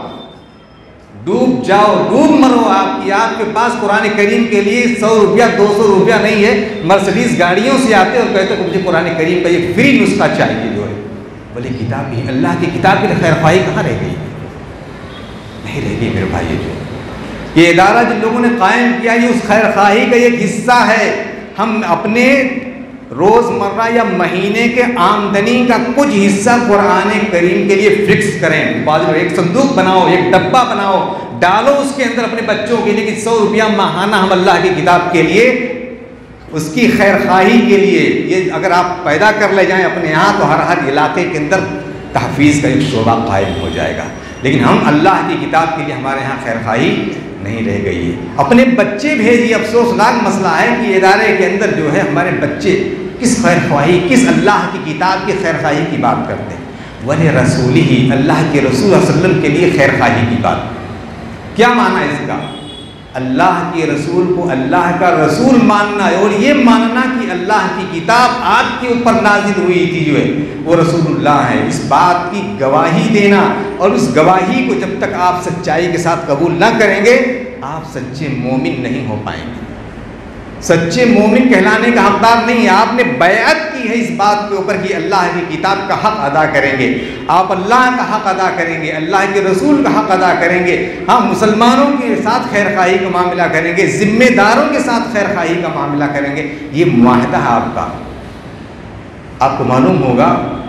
ڈوب جاؤ، ڈوب مرو آپ کی، آپ کے پاس قرآن کریم کے لیے 100 روپیہ 200 روپیہ نہیں ہے، مرسڈیز گاڑیوں سے آتے اور کہتے کہ مجھے قرآن کریم کا یہ فری نسخہ چاہیے جو ہے۔ بولے کتاب ہی، اللہ کی کتاب کی خیر خواہی کہاں رہ گئی؟ نہیں رہ گئی میرے بھائی۔ جو یہ ادارہ جن لوگوں نے قائم کیا یہ اس خیر خواہی کا ایک حصہ ہے۔ ہم اپنے روز مرہ یا مہینے کے آمدنی کا کچھ حصہ قرآن کریم کے لیے فکس کریں، ایک صندوق بناؤ، ایک ڈبہ بناؤ، ڈالو اس کے اندر اپنے بچوں کے لیے کہ 100 روپیہ ماہانہ ہم اللہ کی کتاب کے لیے اس کی خیر خواہی کے لیے یہ اگر آپ پیدا کر لے جائیں اپنے یہاں تو ہر علاقے کے اندر تحفیظ کا ایک شعبہ قائم ہو جائے گا. لیکن ہم اللہ کی کتاب کے لیے ہمارے یہاں خیر خواہی نہیں رہ گئی ہے. اپنے بچے بھیجیے. افسوسناک مسئلہ ہے کہ ادارے کے اندر جو ہے ہمارے بچے کس خیر خواہی، کس اللہ کی کتاب کی خیر خواہی کی بات کرتے ہیں. ولی رسول ہی، اللہ کے رسول صلی اللہ علیہ وسلم کے لیے خیر خواہی کی بات. کیا معنی ہے اس کا؟ اللہ کے رسول کو اللہ کا رسول ماننا ہے، اور یہ ماننا کہ اللہ کی کتاب آپ کے اوپر نازل ہوئی تھی جو ہے وہ رسول اللہ ہے. اس بات کی گواہی دینا، اور اس گواہی کو جب تک آپ سچائی کے ساتھ قبول نہ کریں گے آپ سچے مومن نہیں ہو پائیں گے. سچے مومن کہلانے کا حقدار نہیں ہے. آپ نے بیعت کی ہے اس بات کے اوپر کہ اللہ کی کتاب کا حق ادا کریں گے، آپ اللہ کا حق ادا کریں گے، اللہ کے رسول کا حق ادا کریں گے. ہم مسلمانوں کے ساتھ خیر خواہی کا معاملہ کریں گے، ذمہ داروں کے ساتھ خیر خواہی کا معاملہ کریں گے. یہ معاہدہ ہے آپ کا. آپ کو معلوم ہوگا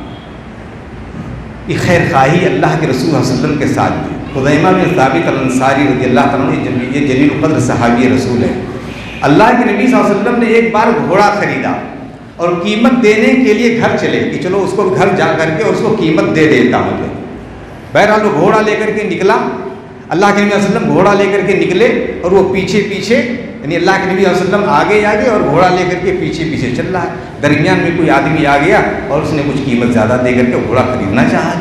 کہ خیر خواہی اللہ کے رسول صلی اللہ علیہ وسلم کے ساتھ بھی. خزیمہ بن ثابت الانصاری رضی اللہ تعالیٰ عنہ یہ جلیل القدر صحابی رسول ہے. اللہ کے نبی صلی اللہ علیہ وسلم نے ایک بار گھوڑا خریدا اور قیمت دینے کے لیے گھر چلے کہ چلو اس کو گھر جا کر کے اور اس کو قیمت دے دیتا ہوں. بہرحال وہ گھوڑا لے کر کے نکلا. اللہ کے نبی صلی اللہ علیہ وسلم گھوڑا لے کر کے نکلے اور وہ پیچھے پیچھے، یعنی اللہ کے نبی صلی اللہ علیہ وسلم آگے آگے اور گھوڑا لے کر کے پیچھے پیچھے چل رہا ہے. درمیان میں کوئی آدمی آ گیا اور اس نے کچھ قیمت زیادہ دے کر کے گھوڑا خریدنا چاہا.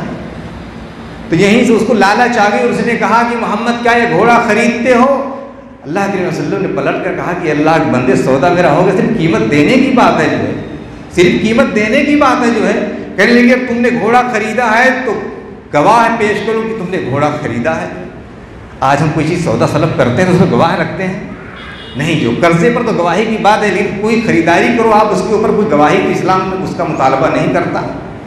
تو یہیں سے اس کو لالچ آ گئی اور اس نے کہا کہ محمد کیا یہ گھوڑا خریدتے ہو؟ اللہ کے نبی صلی اللہ علیہ وسلم نے پلٹ کر کہا کہ اللہ کے بندے سودا میرا ہوگا، صرف قیمت دینے کی بات ہے جو ہے، صرف قیمت دینے کی بات ہے جو ہے. کہنے لگے تم نے گھوڑا خریدا ہے تو گواہ پیش کرو کہ تم نے گھوڑا خریدا ہے. آج ہم کوئی چیز سودا سلب کرتے ہیں تو اس میں گواہ رکھتے ہیں نہیں. جو قرضے پر تو گواہی کی بات ہے، لیکن کوئی خریداری کرو آپ اس کے اوپر کوئی گواہی تو اسلام میں اس کا مطالبہ نہیں کرتا.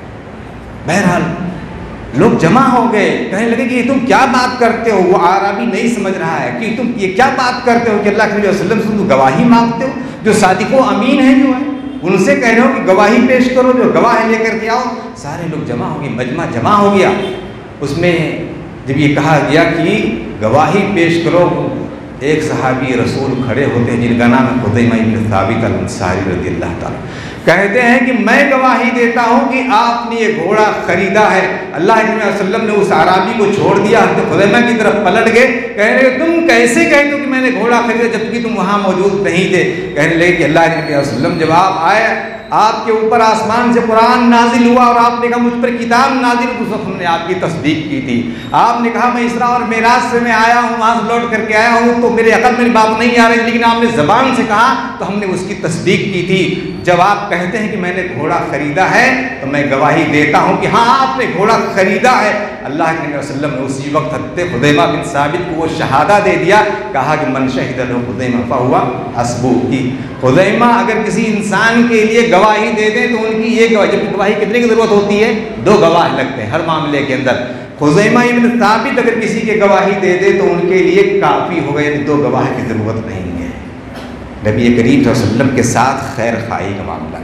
بہرحال لوگ جمع ہو گئے، کہنے لگے کہ یہ تم کیا بات کرتے ہو. وہ عربی نہیں سمجھ رہا ہے کہ تم یہ کیا بات کرتے ہو کہ اللہ کے نبی صلی اللہ علیہ وسلم سے گواہی مانگتے ہو. جو صادق و امین ہیں جو ہے ان سے کہہ رہے ہو کہ گواہی پیش کرو، جو گواہ لے کر کے آؤ. سارے لوگ جمع ہو گئے، مجمع جمع ہو گیا. اس میں جب یہ کہا گیا کہ گواہی پیش کرو، ایک صحابی رسول کھڑے ہوتے ہیں جن کا نام ہے خزیمہ بن ثابت الانصاری رضی اللہ تعالیٰ. کہتے ہیں کہ میں گواہی دیتا ہوں کہ آپ نے یہ گھوڑا خریدا ہے. اللہ کے نبی صلی اللہ علیہ وسلم نے اس عرابی کو چھوڑ دیا تو خزیمہ کی طرف پلٹ گئے. کہنے لگے تم کیسے کہتے ہو کہ میں نے گھوڑا خریدا جبکہ تم وہاں موجود نہیں تھے. کہنے لگے کہ اللہ کے نبی صلی اللہ علیہ وسلم جب آپ آئے، آپ کے اوپر آسمان سے قرآن نازل ہوا اور آپ نے کہا مجھ پر کتاب نازل ہوئی، اس وقت ہم نے آپ کی تصدیق کی تھی. آپ نے کہا میں اسراء اور معراج سے میں آیا ہوں، وہاں سے لوٹ کر کے آیا ہوں تو میرے عقل میں بات نہیں آ رہی، لیکن آپ نے زبان سے کہا تو ہم نے اس کی تصدیق کی تھی. جب آپ کہتے ہیں کہ میں نے گھوڑا خریدا ہے تو میں گواہی دیتا ہوں کہ ہاں آپ نے گھوڑا خریدا ہے. اللہ کے نبی صلی اللہ علیہ وسلم نے اسی وقت حضرت خزیمہ بن ثابت کو وہ شہادہ دے دیا. کہا کہ من شہد لہ خزیمہ فہو حسبہ. کی خزیمہ اگر کسی انسان کے لیے گواہی دے دیں تو ان کی یہ گواہی، جب گواہی کتنے کی ضرورت ہوتی ہے؟ 2 گواہ لگتے ہیں ہر معاملے کے اندر. خزیمہ بن ثابت اگر کسی کے گواہی دے دے تو ان کے لیے کافی ہوگا، یعنی 2 گواہ کی ضرورت نہیں ہے. نبی کریم صلی اللہ علیہ وسلم کے ساتھ خیر خواہی کا معاملہ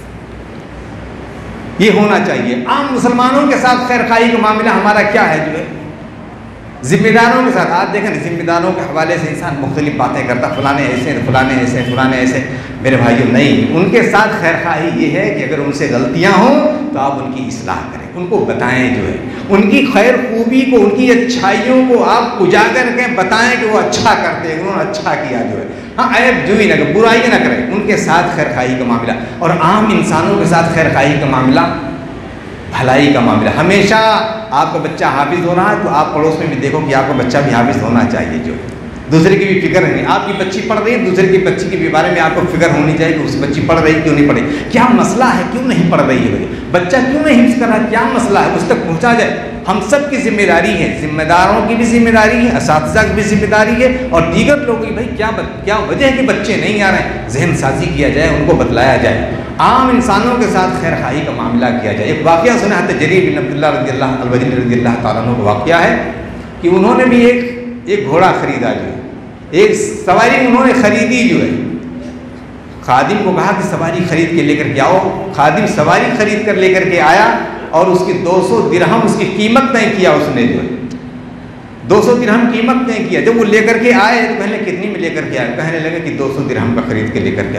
یہ ہونا چاہیے. عام مسلمانوں کے ساتھ خیر خواہی کا معاملہ ہمارا کیا ہے جو ہے ذمہ داروں کے ساتھ. آج دیکھیں ذمہ داروں کے حوالے سے انسان مختلف باتیں کرتا، فلانے ایسے فلانے ایسے فلانے ایسے. میرے بھائیوں نہیں، ان کے ساتھ خیر خواہی یہ ہے کہ اگر ان سے غلطیاں ہوں تو آپ ان کی اصلاح کریں، ان کو بتائیں جو ہے ان کی خیر خوبی کو، ان کی اچھائیوں کو آپ اجاگر کریں، بتائیں کہ وہ اچھا کرتے ہیں، انہوں نے اچھا کیا جو ہے. ہاں عیب جو ہی نہ کریں، برائی نہ کریں، ان کے ساتھ خیر خواہی کا معاملہ. اور عام انسانوں کے ساتھ خیر خواہی کا معاملہ بھلائی کا معاملہ. ہمیشہ آپ کا بچہ حافظ ہو رہا ہے تو آپ پڑوس میں بھی دیکھو کہ آپ کا بچہ بھی حافظ ہونا چاہیے. جو دوسرے کی بھی فکر نہیں، آپ کی بچی پڑھ رہی ہے، دوسرے کی بچی کے بارے میں آپ کو فکر ہونی چاہیے کہ اس بچی پڑھ رہی کیوں نہیں پڑھی، کیا مسئلہ ہے، کیوں نہیں پڑھ رہی ہے، بچہ کیوں نہیں حفظ کر رہا ہے، کیا مسئلہ ہے، اس تک پہنچا جائے. ہم سب کی ذمہ داری ہے، ذمہ داروں کی بھی ذمہ داری ہے، اساتذہ کی بھی ذمہ داری ہے، اور دیگر لوگوں کی. بھائی کیا وجہ ہے کہ بچے نہیں آ رہے ہیں، ذہن سازی کیا جائے، ان کو بتلایا جائے، عام انسانوں کے ساتھ خیر خواہی کا معاملہ کیا جائے. ایک واقعہ سنا ہے جریر بن عبداللہ رضی اللہ البجلی رضی اللہ تعالیٰ عنہ کا واقعہ ہے کہ انہوں نے بھی ایک گھوڑا خریدا، جو ایک سواری انہوں نے خریدی جو ہے. خادم کو کہا کہ سواری خرید کے لے کر کے آؤ. خادم سواری خرید کر لے کر کے آیا اور اس کی 200 درہم اس کی قیمت طے کیا. اس نے جو ہے 200 درہم قیمت طے کیا. جب وہ لے کر کے آئے تو کہنے کتنی میں لے کر کے آئے؟ کہنے لگے کہ 200 درہم کا خرید کے لے کر کے آئے.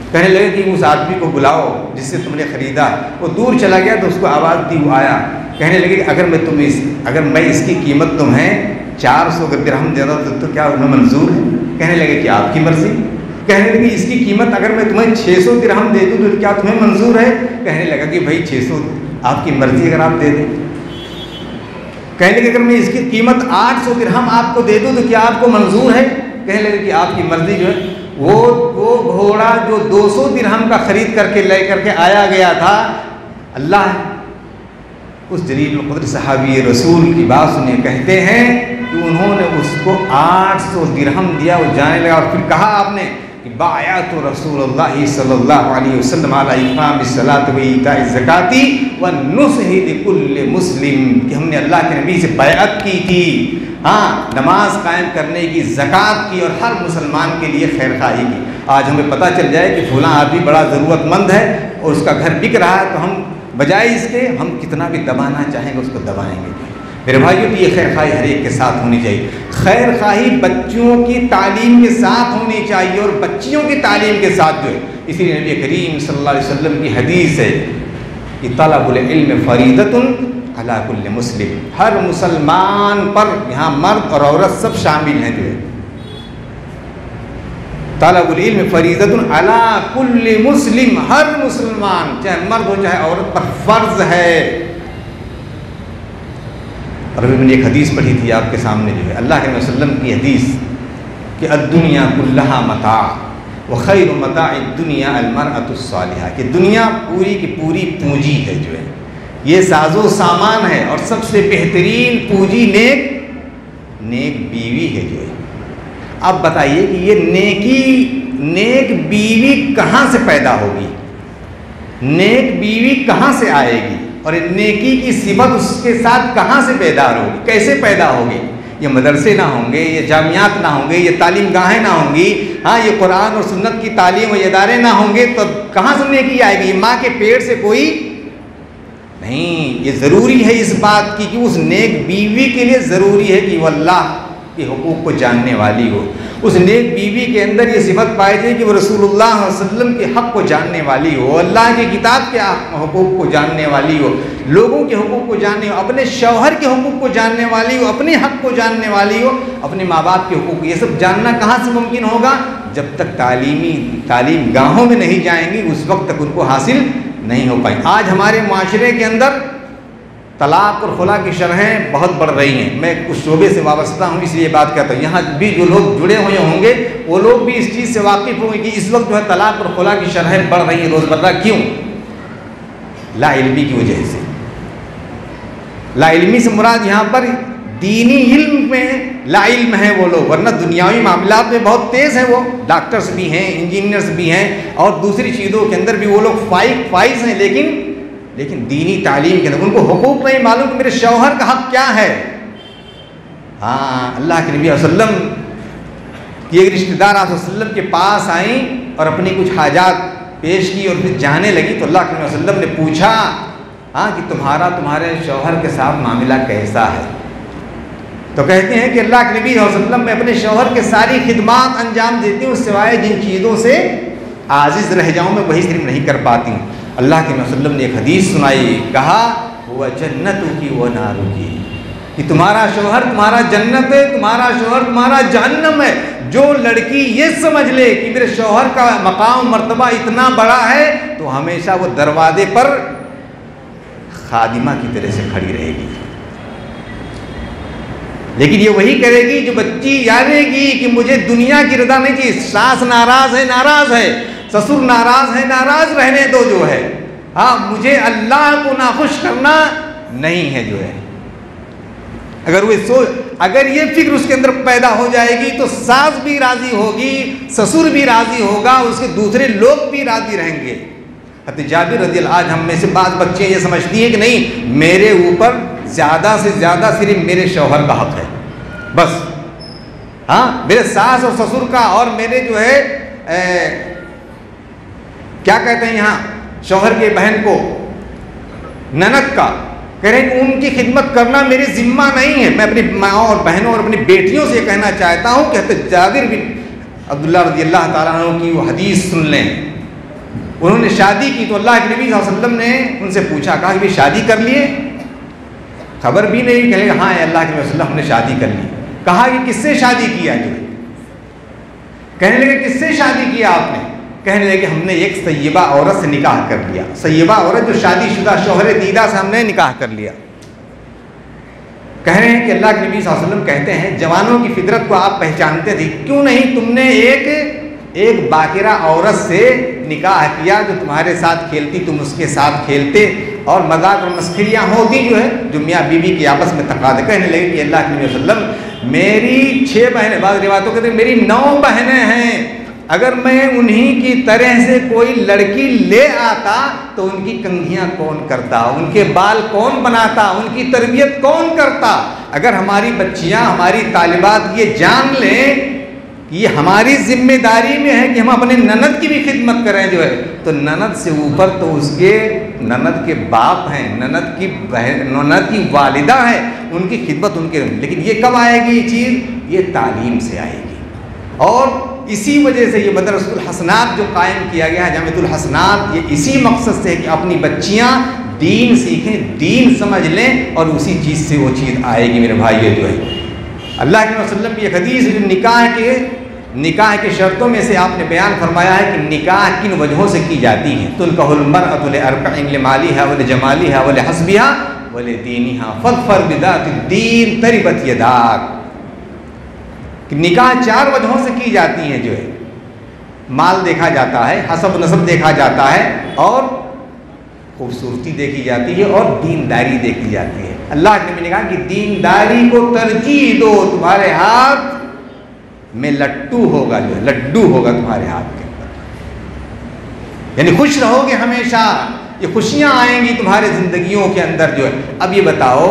کہنے لگے کہ اس آدمی کو بلاؤ جس سے تم نے خریدا. وہ دور چلا گیا تو اس کو آواز دی, وہ آیا. کہنے لگے کہ اگر میں اس کی قیمت تمہیں 400 درہم دے رہا ہوں تو کیا تمہیں منظور ہے؟ کہنے لگے کہ آپ کی مرضی. کہنے لگے اس کی قیمت اگر میں تمہیں 600 درہم دے دوں تو کیا تمہیں منظور ہے؟ کہنے لگا کہ بھائی 600 آپ کی مرضی, اگر آپ دے دیں. کہنے لگے اگر میں اس کی قیمت 800 درہم آپ کو دے دوں تو کیا آپ کو منظور ہے؟ کہنے لگے کہ آپ کی مرضی. جو ہے وہ گھوڑا جو 200 درہم کا خرید کر کے لے کر کے آیا گیا تھا, اللہ اس جلیل القدر صحابی رسول کی بات سنے, کہتے ہیں کہ انہوں نے اس کو 800 درہم دیا. وہ جانے لگا اور پھر کہا آپ نے کہ بایعت رسول اللہ صلی اللہ علیہ وسلم علی اقام الصلاۃ و ایتاء الزکاۃ والنصح لکل مسلم, کہ ہم نے اللہ کے نبی سے بیعت کی تھی, ہاں, نماز قائم کرنے کی, زکوٰۃ کی, اور ہر مسلمان کے لیے خیر خواہی کی. آج ہمیں پتہ چل جائے کہ فلاں آدمی بڑا ضرورت مند ہے اور اس کا گھر بک رہا ہے, تو ہم بجائے اس کے ہم کتنا بھی دبانا چاہیں گے اس کو دبائیں گے. میرے بھائیوں کی یہ خیر خواہی ہر ایک کے ساتھ ہونی چاہیے. خیر خواہی بچوں کی تعلیم کے ساتھ ہونی چاہیے اور بچیوں کی تعلیم کے ساتھ جو ہے. اسی لیے نبی کریم صلی اللہ علیہ وسلم کی حدیث ہے کہ طلب العلم فریضۃ علی کل مسلم, ہر مسلمان پر, یہاں مرد اور عورت سب شامل ہیں. جو ہے طلب العلم فریضۃ علی کل مسلم, ہر مسلمان چاہے مرد ہو چاہے عورت پر فرض ہے. اور ابھی میں نے ایک حدیث پڑھی تھی آپ کے سامنے, جو ہے اللہ کے نبی صلی اللہ علیہ وسلم کی حدیث کہ الدنیا کلھا متاع وخیر متاع الدنیا المرأۃ الصالحہ, کہ دنیا پوری کی پوری پونجی ہے, جو ہے یہ ساز و سامان ہے, اور سب سے بہترین پونجی نیک بیوی ہے. جو ہے اب بتائیے کہ یہ نیک بیوی کہاں سے پیدا ہوگی, نیک بیوی کہاں سے آئے گی, اور نیکی کی صفت اس کے ساتھ کہاں سے بیدار ہوگی, کیسے پیدا ہوگی؟ یہ مدرسے نہ ہوں گے, یہ جامعات نہ ہوں گے, یہ تعلیم گاہیں نہ ہوں گی, ہاں, یہ قرآن اور سنت کی تعلیم و ادارے نہ ہوں گے, تو کہاں سے نیکی آئے گی؟ ماں کے پیٹ سے کوئی نہیں. یہ ضروری ہے اس بات کی کہ اس نیک بیوی کے لیے ضروری ہے کہ وہ اللہ کے حقوق کو جاننے والی ہو. اس نیک بیوی کے اندر یہ صفت پائی جائے کہ وہ رسول اللہ صلی اللہ علیہ وسلم کے حق کو جاننے والی ہو, اللہ کی کتاب کے حقوق کو جاننے والی ہو, لوگوں کے حقوق کو جاننے, اپنے شوہر کے حقوق کو جاننے والی ہو, اپنے حق کو جاننے والی ہو, اپنے ماں باپ کے حقوق. یہ سب جاننا کہاں سے ممکن ہوگا؟ جب تک تعلیم گاہوں میں نہیں جائیں گی, اس وقت تک ان کو حاصل نہیں ہو پائیں. آج ہمارے معاشرے کے اندر طلاق اور خلا کی شرحیں بہت بڑھ رہی ہیں. میں اس شعبے سے وابستہ ہوں, اس لیے بات کہتا ہوں. یہاں بھی جو لوگ جڑے ہوئے ہوں گے وہ لوگ بھی اس چیز سے واقف ہوں گے کہ اس وقت جو ہے طلاق اور خلا کی شرحیں بڑھ رہی ہیں روز مرہ. کیوں؟ لا علمی کی وجہ سے. لا علمی سے مراد یہاں پر دینی علم میں لا علم ہیں وہ لوگ, ورنہ دنیاوی معاملات میں بہت تیز ہیں. وہ ڈاکٹرز بھی ہیں, انجینئرز بھی ہیں, اور دوسری چیزوں کے اندر بھی وہ لوگ فائز ہیں, لیکن دینی تعلیم کے اندر ان کو حقوق نہیں معلوم کہ میرے شوہر کا حق کیا ہے. ہاں, اللہ کے نبی صلی اللہ علیہ وسلم کی ایک رشتہ دار آپ صلی اللہ علیہ وسلم کے پاس آئیں اور اپنی کچھ حاجات پیش کی اور پھر جانے لگی, تو اللہ کے نبی صلی اللہ علیہ وسلم نے پوچھا ہاں کہ تمہارے شوہر کے ساتھ معاملہ کیسا ہے؟ تو کہتے ہیں کہ اللہ کے نبی صلی اللہ علیہ وسلم میں اپنے شوہر کے ساری خدمات انجام دیتی ہوں, سوائے جن چیزوں سے عاجز رہ جاؤں میں وہی صرف نہیں کر پاتی ہوں. اللہ کے نبی صلی اللہ علیہ وسلم نے ایک حدیث سنائی, کہا وہ جنت کی وہ نار کی, کہ تمہارا شوہر تمہارا جنت ہے, تمہارا شوہر تمہارا جہنم ہے. جو لڑکی یہ سمجھ لے کہ میرے شوہر کا مقام مرتبہ اتنا بڑا ہے تو ہمیشہ وہ دروازے پر خادمہ کی طرح سے کھڑی رہے گی. لیکن یہ وہی کرے گی جو بچی جانے گی کہ مجھے دنیا کی رضا نہیں چاہیے, ساس ناراض ہے, سسر ناراض ہے, ناراض رہنے دو جو ہے, ہاں, مجھے اللہ کو ناخوش کرنا نہیں ہے. جو ہے اگر یہ فکر اس کے اندر پیدا ہو جائے گی تو ساس بھی راضی ہوگی, سسر بھی راضی ہوگا, اس کے دوسرے لوگ بھی راضی رہیں گے. حضرت جابر رضی اللہ, آج ہم میں سے بعض بچے یہ سمجھتی ہیں کہ نہیں, میرے اوپر زیادہ سے زیادہ صرف میرے شوہر کا حق ہے بس, ہاں, میرے ساس اور سسر کا اور میرے جو ہے کیا کہتے ہیں یہاں شوہر کے بہن کو ننک کا, کہہ رہے ہیں کہ ان کی خدمت کرنا میری ذمہ نہیں ہے. میں اپنی ماں اور بہنوں اور اپنی بیٹیوں سے یہ کہنا چاہتا ہوں کہ حضرت جابر بن عبداللہ رضی اللہ تعالیٰ عنہ کی وہ حدیث سن لیں انہوں نے شادی کی تو اللہ کے نبی صلی اللہ علیہ وسلم نے ان سے پوچھا، کہا کہ شادی کر لیے؟ خبر بھی نہیں، کہنے لگے ہاں اللہ کے نبی صلی اللہ علیہ وسلم ہم نے شادی کر لی۔ کہا کہ کس سے شادی کیا جو؟ کہنے لگے کس سے شادی کیا آپ نے؟ کہنے لگے کہ ہم نے ایک سیبہ عورت سے نکاح کر لیا، سیبہ عورت جو شادی شدہ شوہر دیدہ سے ہم نے نکاح کر لیا۔ کہہ رہے ہیں کہ اللہ کے نبی صلی اللہ علیہ وسلم کہتے ہیں جوانوں کی فطرت کو آپ پہچانتے تھے، کیوں نہیں تم نے ایک باکرہ عورت سے نکاح کیا جو تمہارے ساتھ کھیلتی، تم اس کے ساتھ کھیلتے اور مذاق اور مسخریاں ہوتی جو ہے جو میاں بیوی کے آپس میں تقاضے۔ کہنے لگے کہ اللہ کے نبی صلی اللہ علیہ وسلم میری 6 بہنیں، بعض روایتوں کہتے ہیں میری 9 بہنیں ہیں، اگر میں انہی کی طرح سے کوئی لڑکی لے آتا تو ان کی کنگھیاں کون کرتا، ان کے بال کون بناتا، ان کی تربیت کون کرتا؟ اگر ہماری بچیاں، ہماری طالبات یہ جان لیں کہ یہ ہماری ذمہ داری میں ہے کہ ہم اپنے نند کی بھی خدمت کریں جو ہے، تو نند سے اوپر تو اس کے نند کے باپ ہیں، نند کی بہن، نند کی والدہ ہے، ان کی خدمت ان کے۔ لیکن یہ کب آئے گی یہ چیز؟ یہ تعلیم سے آئے گی۔ اور اسی وجہ سے یہ مدرسۃ الحسنات جو قائم کیا گیا ہے، جامعۃ الحسنات، یہ اسی مقصد سے ہے کہ اپنی بچیاں دین سیکھیں، دین سمجھ لیں، اور اسی چیز سے وہ چیز آئے گی میرے بھائی جو ہے۔ اللہ کے وسلم کی ایک حدیث جو نکاح کے شرطوں میں سے آپ نے بیان فرمایا ہے کہ نکاح کن وجہوں سے کی جاتی ہے۔ تنکح المرأة لأربع لمالها ولجمالها ولحسبها ولدینها فاظفر بذات الدین تربت یداک۔ کہ نکاح 4 وجہوں سے کی جاتی ہیں جو ہے، مال دیکھا جاتا ہے، حسب نسب دیکھا جاتا ہے، اور خوبصورتی دیکھی جاتی ہے، اور دینداری دیکھی جاتی ہے۔ اللہ کے نبی نے کہا کہ دینداری کو ترجیح دو، تمہارے ہاتھ میں لٹو ہوگا جو ہے، لڈو ہوگا تمہارے ہاتھ کے اندر، یعنی خوش رہو گے ہمیشہ، یہ خوشیاں آئیں گی تمہارے زندگیوں کے اندر جو ہے۔ اب یہ بتاؤ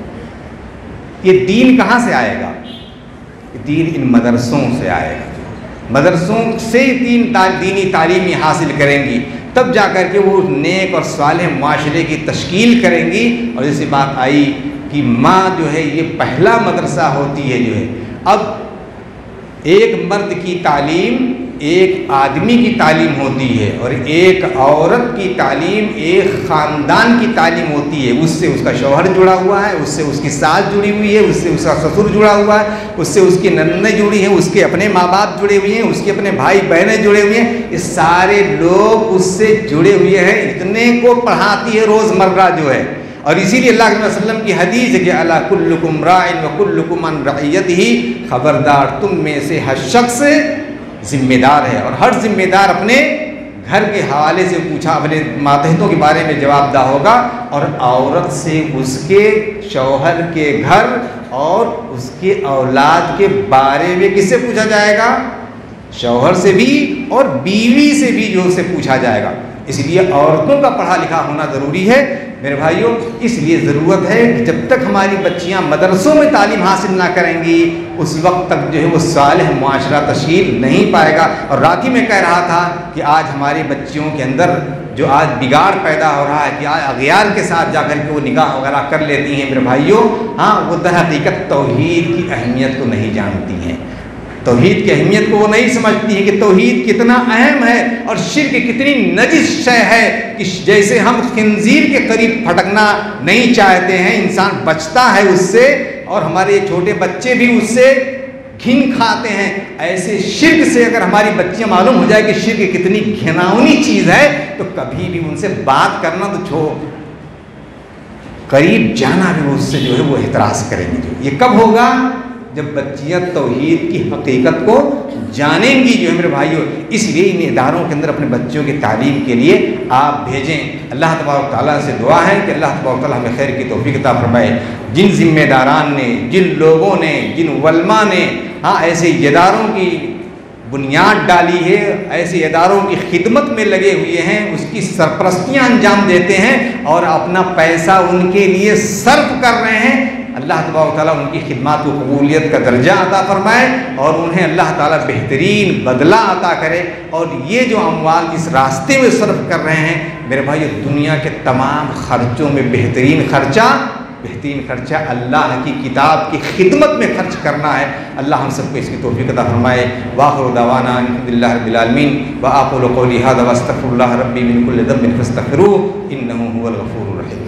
یہ دین کہاں سے آئے گا؟ دین ان مدرسوں سے آئے گا، مدرسوں سے دینی تعلیم حاصل کریں گی، تب جا کر کے وہ نیک اور صالح معاشرے کی تشکیل کریں گی۔ اور جیسی بات آئی کہ ماں جو ہے یہ پہلا مدرسہ ہوتی ہے جو ہے۔ اب ایک مرد کی تعلیم ایک آدمی کی تعلیم ہوتی ہے، اور ایک عورت کی تعلیم ایک خاندان کی تعلیم ہوتی ہے۔ اس سے اس کا شوہر جڑا ہوا ہے، اس سے اس کی ساس جڑی ہوئی ہے، اس سے اس کا سسر جڑا ہوا ہے، اس سے اس کی نندیں جڑی ہیں، اس کے اپنے ماں باپ جڑے ہوئے ہیں، اس کے اپنے بھائی بہنیں جڑے ہوئے ہیں، یہ سارے لوگ اس سے جڑے ہوئے ہیں، اتنے کو پڑھاتی ہے روزمرہ جو ہے۔ اور اسی لیے اللہ علیہ وسلم کی حدیث ہے کہ الا کلکم راع وکلکم عن رعیتہ، خبردار تم میں سے ہر شخص ذمہ دار ہے، اور ہر ذمہ دار اپنے گھر کے حوالے سے پوچھا، اپنے ماتحتوں کے بارے میں جواب دہ ہوگا، اور عورت سے اس کے شوہر کے گھر اور اس کے اولاد کے بارے میں کس سے پوچھا جائے گا؟ شوہر سے بھی اور بیوی سے بھی جو سے پوچھا جائے گا۔ اس لیے عورتوں کا پڑھا لکھا ہونا ضروری ہے میرے بھائیوں۔ اس لیے ضرورت ہے کہ جب تک ہماری بچیاں مدرسوں میں تعلیم حاصل نہ کریں گی، اس وقت تک جو ہے وہ صالح معاشرہ تشکیل نہیں پائے گا۔ اور رات ہی میں کہہ رہا تھا کہ آج ہماری بچیوں کے اندر جو آج بگاڑ پیدا ہو رہا ہے کہ آج اغیار کے ساتھ جا کر کے وہ نکاح وغیرہ کر لیتی ہیں میرے بھائیوں، ہاں وہ در حقیقت توحید کی اہمیت کو نہیں جانتی ہیں، توحید کی اہمیت کو وہ نہیں سمجھتی ہیں کہ توحید کتنا اہم ہے اور شرک کتنی نجس شے ہے، کہ جیسے ہم خنزیر کے قریب پھٹکنا نہیں چاہتے ہیں، انسان بچتا ہے اس سے، اور ہمارے چھوٹے بچے بھی اس سے گھن کھاتے ہیں، ایسے شرک سے اگر ہماری بچیاں معلوم ہو جائے کہ شرک کتنی گھناؤنی چیز ہے، تو کبھی بھی ان سے بات کرنا تو چھوڑ، قریب جانا بھی اس سے جو ہے وہ احتراز کریں گے۔ یہ کب ہوگا؟ جب بچیاں توحید کی حقیقت کو جانیں گی جو ہے میرے بھائیوں۔ اس لیے ان اداروں کے اندر اپنے بچوں کی تعلیم کے لیے آپ بھیجیں۔ اللہ تبارک تعالیٰ سے دعا ہے کہ اللہ تبارک تعالیٰ ہمیں خیر کی توفیق عطا فرمائے۔ جن ذمہ داران نے، جن لوگوں نے، جن علماء نے ایسے اداروں کی بنیاد ڈالی ہے، ایسے اداروں کی خدمت میں لگے ہوئے ہیں، اس کی سرپرستیاں انجام دیتے ہیں اور اپنا پیسہ ان کے لیے صرف کر رہے ہیں، اللہ تبارک تعالیٰ ان کی خدمات کو قبولیت کا درجہ عطا فرمائے اور انہیں اللہ تعالیٰ بہترین بدلہ عطا کرے۔ اور یہ جو اموال اس راستے میں صرف کر رہے ہیں میرے بھائی، دنیا کے تمام خرچوں میں بہترین خرچہ بہترین خرچہ اللہ کی کتاب کی خدمت میں خرچ کرنا ہے۔ اللہ ہم سب کو اس کی توفیق عطا فرمائے۔ وآخر دعوانا الحمدللہ رب العالمین، وأقول قولی ھذا واستغفر اللہ ربی من کل ذنب فاستغفروہ انہ هو الغفور الرحیم۔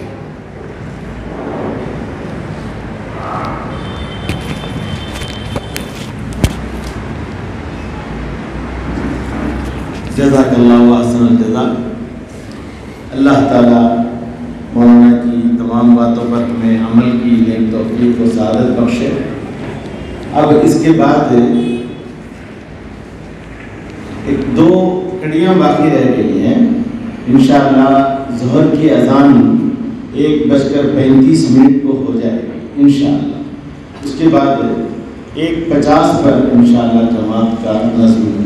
جزاک اللہ و احسن الجزا۔ اللہ تعالیٰ مولانا کی تمام باتوں پر ہمیں عمل کی نیک توفیق و سعادت بخشے۔ اب اس کے بعد ایک دو کڑیاں باقی رہ گئی ہیں۔ انشاءاللہ ظہر کی اذان 1:35 کو ہو جائے گی انشاءاللہ۔ اس کے بعد 1:50 پر انشاءاللہ جماعت کا نظم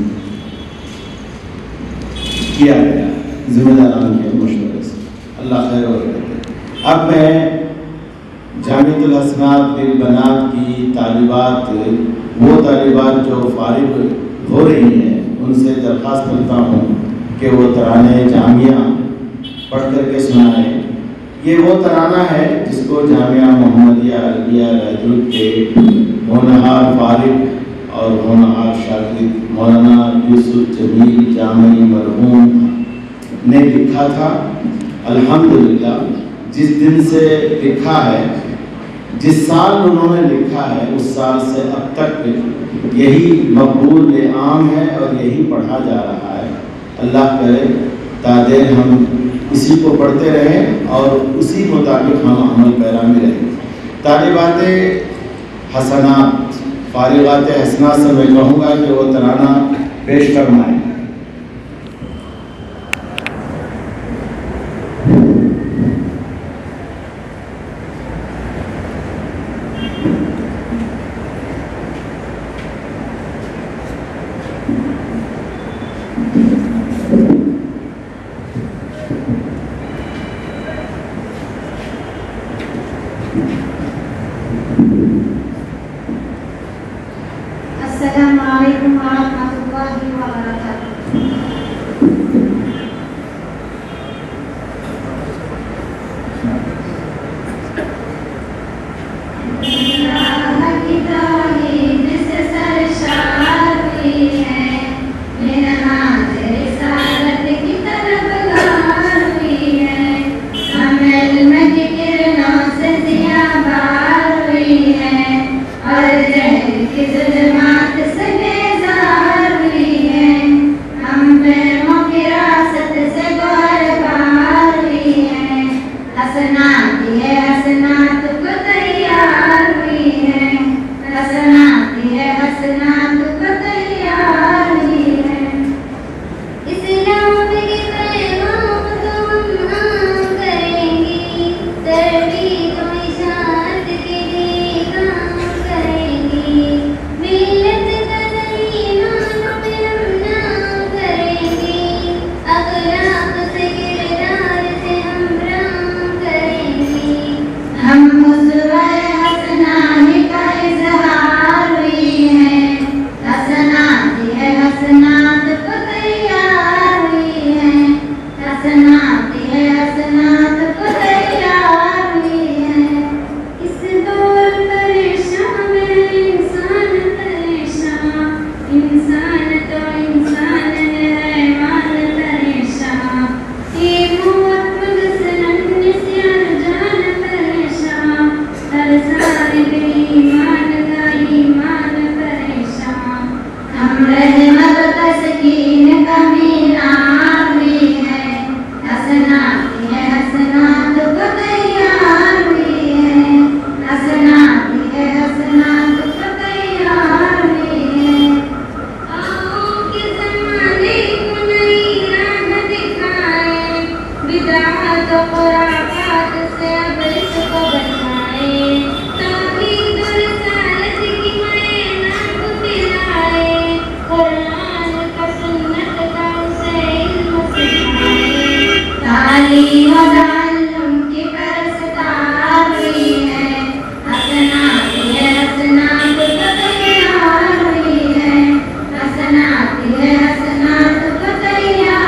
کیا گیا ذمہ داران کے مشورے سے۔ اللہ خیر و برکت۔ اب میں جامعۃ الحسنات بالبنات کی طالبات، وہ طالبات جو فارغ ہو رہی ہیں، ان سے درخواست کرتا ہوں کہ وہ ترانے جامعہ پڑھ کر کے سنائیں۔ یہ وہ ترانہ ہے جس کو جامعہ محمدیہ عربیہ رائدود کے ہونہار فارغ اور ہونہار شاگرد مولانا یوسف جمیل جامعی مرحوم نے لکھا تھا۔ الحمدللہ جس دن سے لکھا ہے، جس سال انہوں نے لکھا ہے، اس سال سے اب تک یہی مقبول عام ہے اور یہی پڑھا جا رہا ہے۔ اللہ کرے تادیر ہم اسی کو پڑھتے رہیں اور اسی مطابق ہم عمل پیرا میں رہیں۔ طالبات حسنات، فارغات حسنات سے میں کہوں گا کہ وہ ترانہ پیش فرمائیں۔ السلام علیکم ورحمۃ اللہ وبرکاتہ۔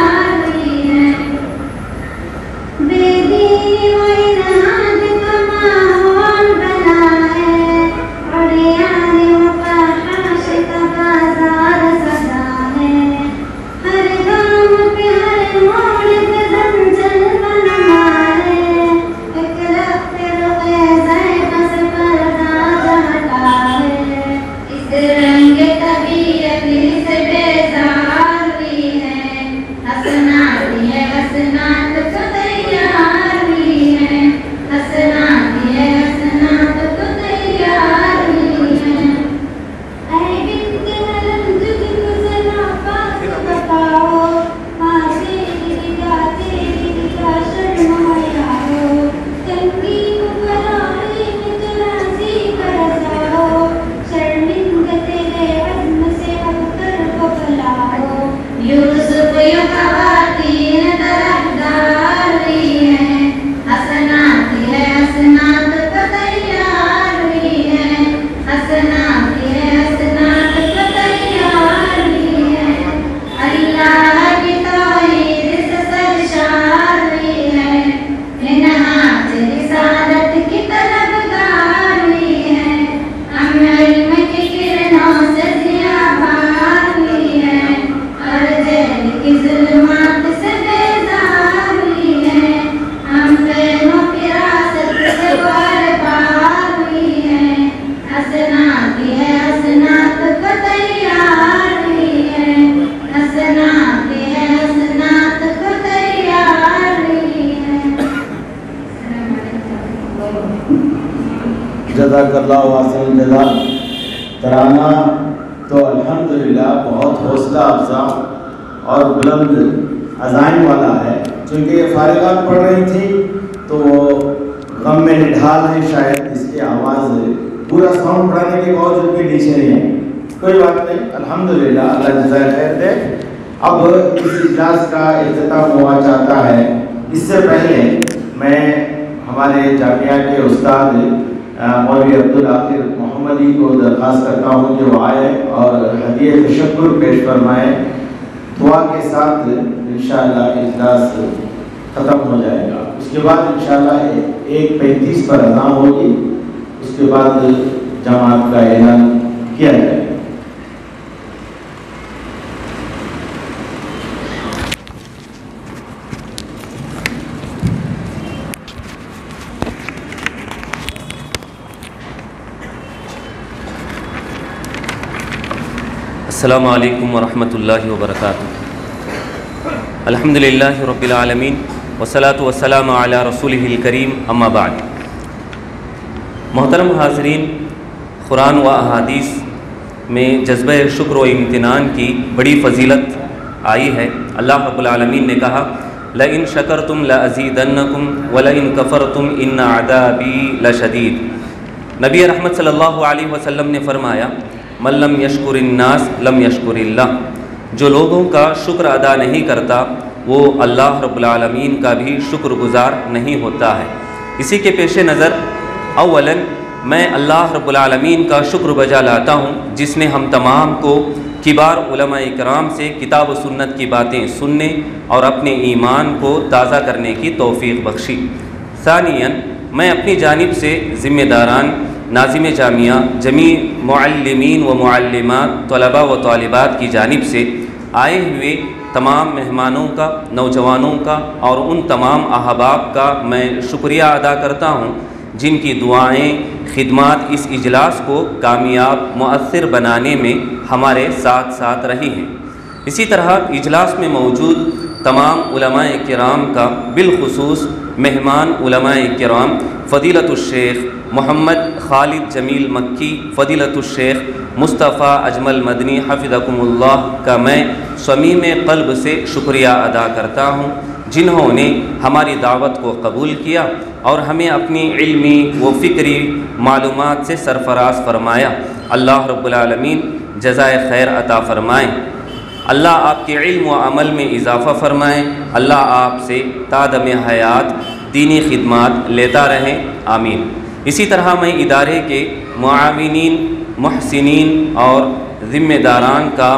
بے دین و انہاد کما जज़ाकल्लाह वासिल जज़ा। तराना तो अल्हम्दुलिल्लाह बहुत हौसला अफजा और बुलंद अज़ाइन वाला है। चूँकि ये फारिगात पढ़ रही थी तो वो गम में निढाल है, शायद इसकी आवाज़ पूरा साउंड पढ़ाने के बावजूद भी नीचे नहीं है। कोई बात नहीं, अल्हम्दुलिल्लाह, अल्लाह जज़ाए खैर दे। अब इस इजलास का इख्तिताम हुआ चाहता है। इससे पहले मैं हमारे जामिया के उस्ताद मौलवी अब्दुल आखिर मोहम्मदी को दरख्वास्त करता हूँ कि वो आए और हदीए तशक्कुर पेश फरमाए। दुआ के साथ इंशाअल्लाह इजलास ख़त्म हो जाएगा। उसके बाद इंशाअल्लाह 1:35 पर अज़ान होगी, उसके बाद जमात का ऐलान किया जाएगा। अस्सलामु अलैकुम वरहमतुल्लाहि वबरकातुहू। अल्हम्दुलिल्लाहि रब्बिल आलमीन वस्सलातु वस्सलामु अला रसूलिहिल करीम, अम्मा बाद। मोहतरम हाज़रीन, कुरान व अहादीस में जज्बे शुक्र व इम्तिनान की बड़ी फ़जीलत आई है। अल्लाह रब्बुल आलमीन ने कहा, लइन शकरतुम लअज़ीदन्नकुम व लइन कफ़रतुम इन्न अज़ाबी लशदीद। नबी रहमत सल्लल्लाहु अलैहि वसल्लम ने फरमाया, मन लम यशकुरिन्नास लम यशकुरिल्लाह। जो लोगों का शुक्र अदा नहीं करता वो अल्लाह रब्बुल आलमीन का भी शुक्रगुज़ार नहीं होता है। इसी के पेश नज़र अव्वलन मैं अल्लाह रब्बुल आलमीन का शुक्र बजा लाता हूँ जिसने हम तमाम को किबार उलमा इकराम से किताब व सुन्नत की बातें सुनने और अपने ईमान को ताज़ा करने की तौफ़ीक़ बख्शी। सानियन मैं अपनी जानिब से ज़िम्मेदारान नाज़िम जामिया जमी मुअल्लिमीन व मुअल्लिमात तलबा व तालिबात की जानिब से आए हुए तमाम मेहमानों का, नौजवानों का और उन तमाम अहबाब का मैं शुक्रिया अदा करता हूँ जिनकी दुआएं, खिदमात इस इजलास को कामयाब मुअस्सिर बनाने में हमारे साथ साथ रही हैं। इसी तरह इजलास में मौजूद तमाम उलमाए किराम का बिलखुसूस मेहमान उलमाए किराम फ़दीलतुश्शेख मोहम्मद खालिद जमील मक्की, फ़दीलतुश्शेख मुस्तफ़ा अजमल मदनी हफ़िज़कुमुल्लाह का मैं समीम क़ल्ब से शुक्रिया अदा करता हूँ जिन्होंने हमारी दावत को कबूल किया और हमें अपनी इल्मी व फ़िक्री मालूमात से सरफराज फरमाया। अल्लाह रब्बुल आलमीन जज़ाए खैर अता फ़रमाएँ। अल्लाह आपके इल्म व अमल में इजाफ़ा फ़रमाएँ। अल्लाह आपसे तादम हयात दीनी खिदमात लेता रहें, आमीन। इसी तरह मैं इदारे के मुआविनीन, मुहसिनीन और ज़िम्मेदारान का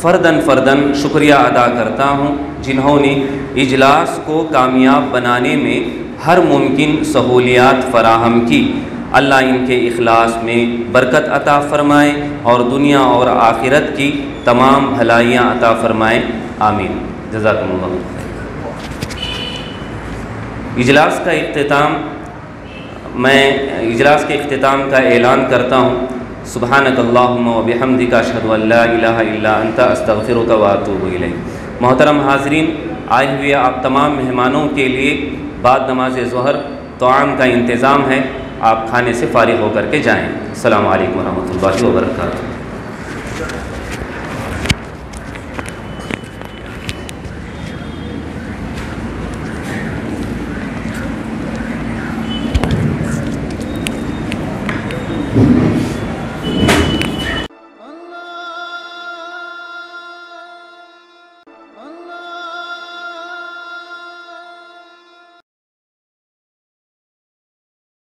फ़र्दन शुक्रिया अदा करता हूँ जिन्होंने इजलास को कामयाब बनाने में हर मुमकिन सहूलियात फ़राहम की। अल्लाह इनके इखलास में बरकत अता फ़रमाए और दुनिया और आखिरत की तमाम भलाइयाँ अता फ़रमाए, आमीन। जज़ाकुमुल्लाह। इजलास का इख्तिताम मैं इजलास के इख्तिताम का ऐलान करता हूँ। सुब्हानकल्लाहुम्मा व बिहम्दिका अशहदु अन ला इलाहा इल्ला अंता अस्तगफिरुका व अतूबु इलैक। मोहतरम हाज़रीन, आए हुए आप तमाम मेहमानों के लिए बाद नमाज ज़ोहर तआम का इंतज़ाम है, आप खाने से फ़ारिग़ होकर के जाएँ। अस्सलामु अलैकुम व रहमतुल्लाहि व बरकातुहू।